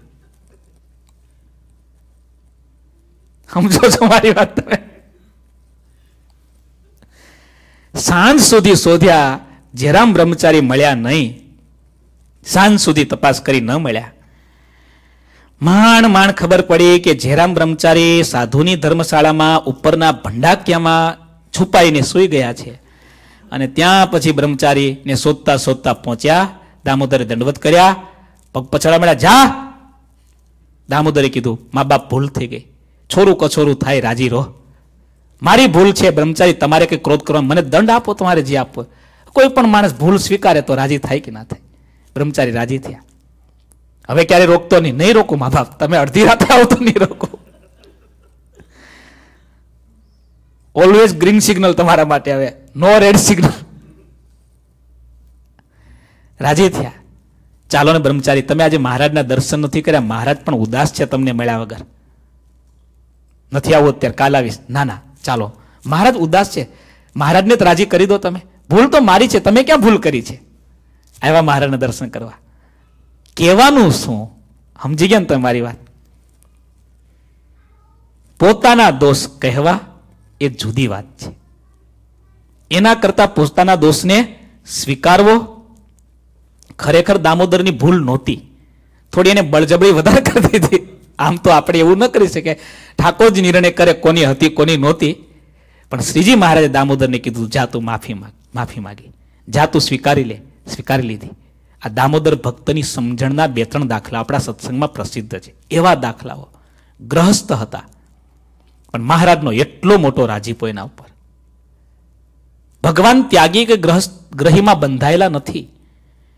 સમજો છો મારી વાત તમે? સાંજ સુધી શોધ્યા, જેરામ બ્રહ્મચારી મળ્યા નહીં. સાંજ સુધી તપાસ કરી ન મળ્યા. માંડ ખબર પડી કે જેરામ બ્રહ્મચારી સાધુની ધર્મશાળામાં ઉપરના ભંડાકિયામાં છુપાઈને સૂઈ ગયા છે. અને ત્યાં પછી બ્રહ્મચારીને શોધતા શોધતા પહોંચ્યા. દામોદરે દંડવત કર્યા, પગ પછાડા મળ્યા. જા. દામોદરે કીધું, મા બાપ ભૂલ થઈ ગઈ, છોરું કછોરું થાય, રાજી રહો, મારી ભૂલ છે. બ્રહ્મચારી તમારે કઈ ક્રોધ કરવા, મને દંડ આપો, તમારે જે આપો. કોઈ પણ માણસ ભૂલ સ્વીકારે તો રાજી થાય કે ના થાય? બ્રહ્મચારી રાજી થયા. હવે ક્યારે રોકતો નહીં. નહીં રોકું મા બાપ, તમે અડધી રાતે આવો તો નહીં રોકો. ઓલવેઝ ગ્રીન સિગ્નલ તમારા માટે, હવે નો રેડ સિગ્નલ. રાજી થયા. ચાલો ને બ્રહ્મચારી, તમે આજે મહારાજના દર્શન નથી કર્યા, મહારાજ પણ ઉદાસ છે તમને મળ્યા વગર. નથી આવું અત્યારે, કાલ આવીશ. ના ના ચાલો, મહારાજ ઉદાસ છે, મહારાજને તો રાજી કરી દો તમે. ભૂલ તો મારી છે, તમે ક્યાં ભૂલ કરી છે? આવ્યા મહારાજના દર્શન કરવા. કહેવાનું શું? સમજી ગયા ને તમે મારી વાત? પોતાના દોષ કહેવા એ જુદી વાત છે. એના કરતા પોતાના દોષને સ્વીકારવો. ખરેખર દામોદરની ભૂલ નહોતી, થોડી એને બળજબરી વધારે કરી દીધી. આમ તો આપણે એવું ન કરી શકીએ, ઠાકોર જ નિર્ણય કરે કોની હતી કોની નહોતી. પણ શ્રીજી મહારાજે દામોદરને કીધું, જા તું માફી માગી, જા તું સ્વીકારી લે. સ્વીકારી લીધી. આ દામોદર ભક્તની સમજણના 2-3 દાખલા આપણા સત્સંગમાં પ્રસિદ્ધ છે. એવા દાખલાઓ. ગ્રહસ્થ હતા, પણ મહારાજનો એટલો મોટો રાજીપો એના ઉપર. ભગવાન ત્યાગી કે ગ્રહીમાં બંધાયેલા નથી.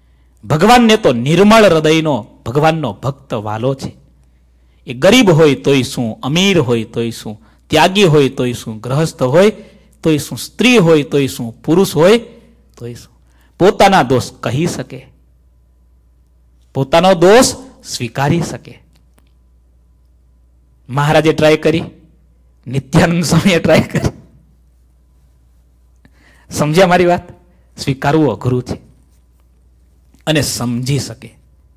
ભગવાનને તો નિર્મળ હૃદયનો ભગવાનનો ભક્ત વાલો છે. એ ગરીબ હોય તોય શું, અમીર હોય તોય શું, ત્યાગી હોય તોય શું, ગ્રહસ્થ હોય તોય શું, સ્ત્રી હોય તોય શું, પુરુષ હોય તોય શું, પોતાના દોષ કહી શકે, પોતાનો દોષ સ્વીકારી શકે. મહારાજે ટ્રાય કરી, નિત્યાનંદ સ્વામીએ ટ્રાય કરી. સમજ્યા મારી વાત? સ્વીકારવું અઘરું છે અને સમજી શકે,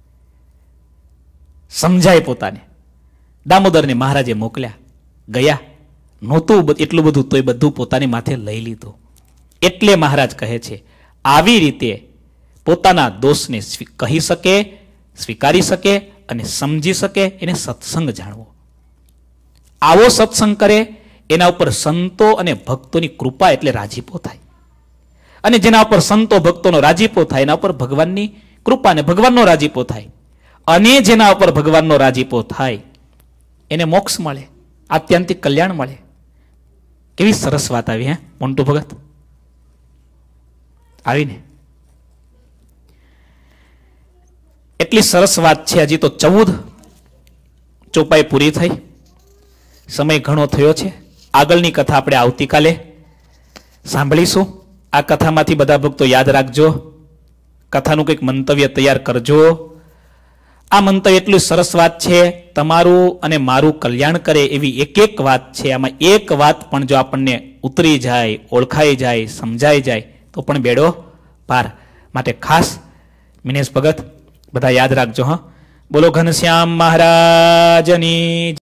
સમજાય પોતાને. દામોદરને મહારાજે મોકલ્યા, ગયા, નહોતું એટલું બધું તોય બધું પોતાની માથે લઈ લીધું. એટલે મહારાજ કહે છે આવી રીતે પોતાના દોષને કહી શકે, સ્વીકારી શકે અને સમજી શકે, એને સત્સંગ જાણવો. આવો સત્સંગ કરે એના ઉપર સંતો અને ભક્તોની કૃપા એટલે રાજીપો થાય. અને જેના ઉપર સંતો ભક્તોનો રાજીપો થાય એના ઉપર ભગવાનની કૃપા અને ભગવાનનો રાજીપો થાય. અને જેના ઉપર ભગવાનનો રાજીપો થાય એને મોક્ષ મળે, આત્યંતિક કલ્યાણ મળે. કેવી સરસ વાત આવી હે મોન્ટુ ભગત? આવીને એટલી સરસ વાત છે. હજી તો 14 ચોપાઈ પૂરી થઈ, સમય ઘણો થયો છે. આગળની કથા આપણે આવતીકાલે સાંભળીશું. આ કથામાંથી બધા ભક્તો યાદ રાખજો, કથાનું કંઈક મંતવ્ય તૈયાર કરજો. આ મંતવ્ય એટલી સરસ વાત છે, તમારું અને મારું કલ્યાણ કરે એવી એક એક વાત છે. આમાં એક વાત પણ જો આપણને ઉતરી જાય, ઓળખાઈ જાય, સમજાઈ જાય તો પણ બેડો પાર. માટે ખાસ મિનેશ ભગત બધા યાદ રાખજો. હા, બોલો ઘનશ્યામ મહારાજની.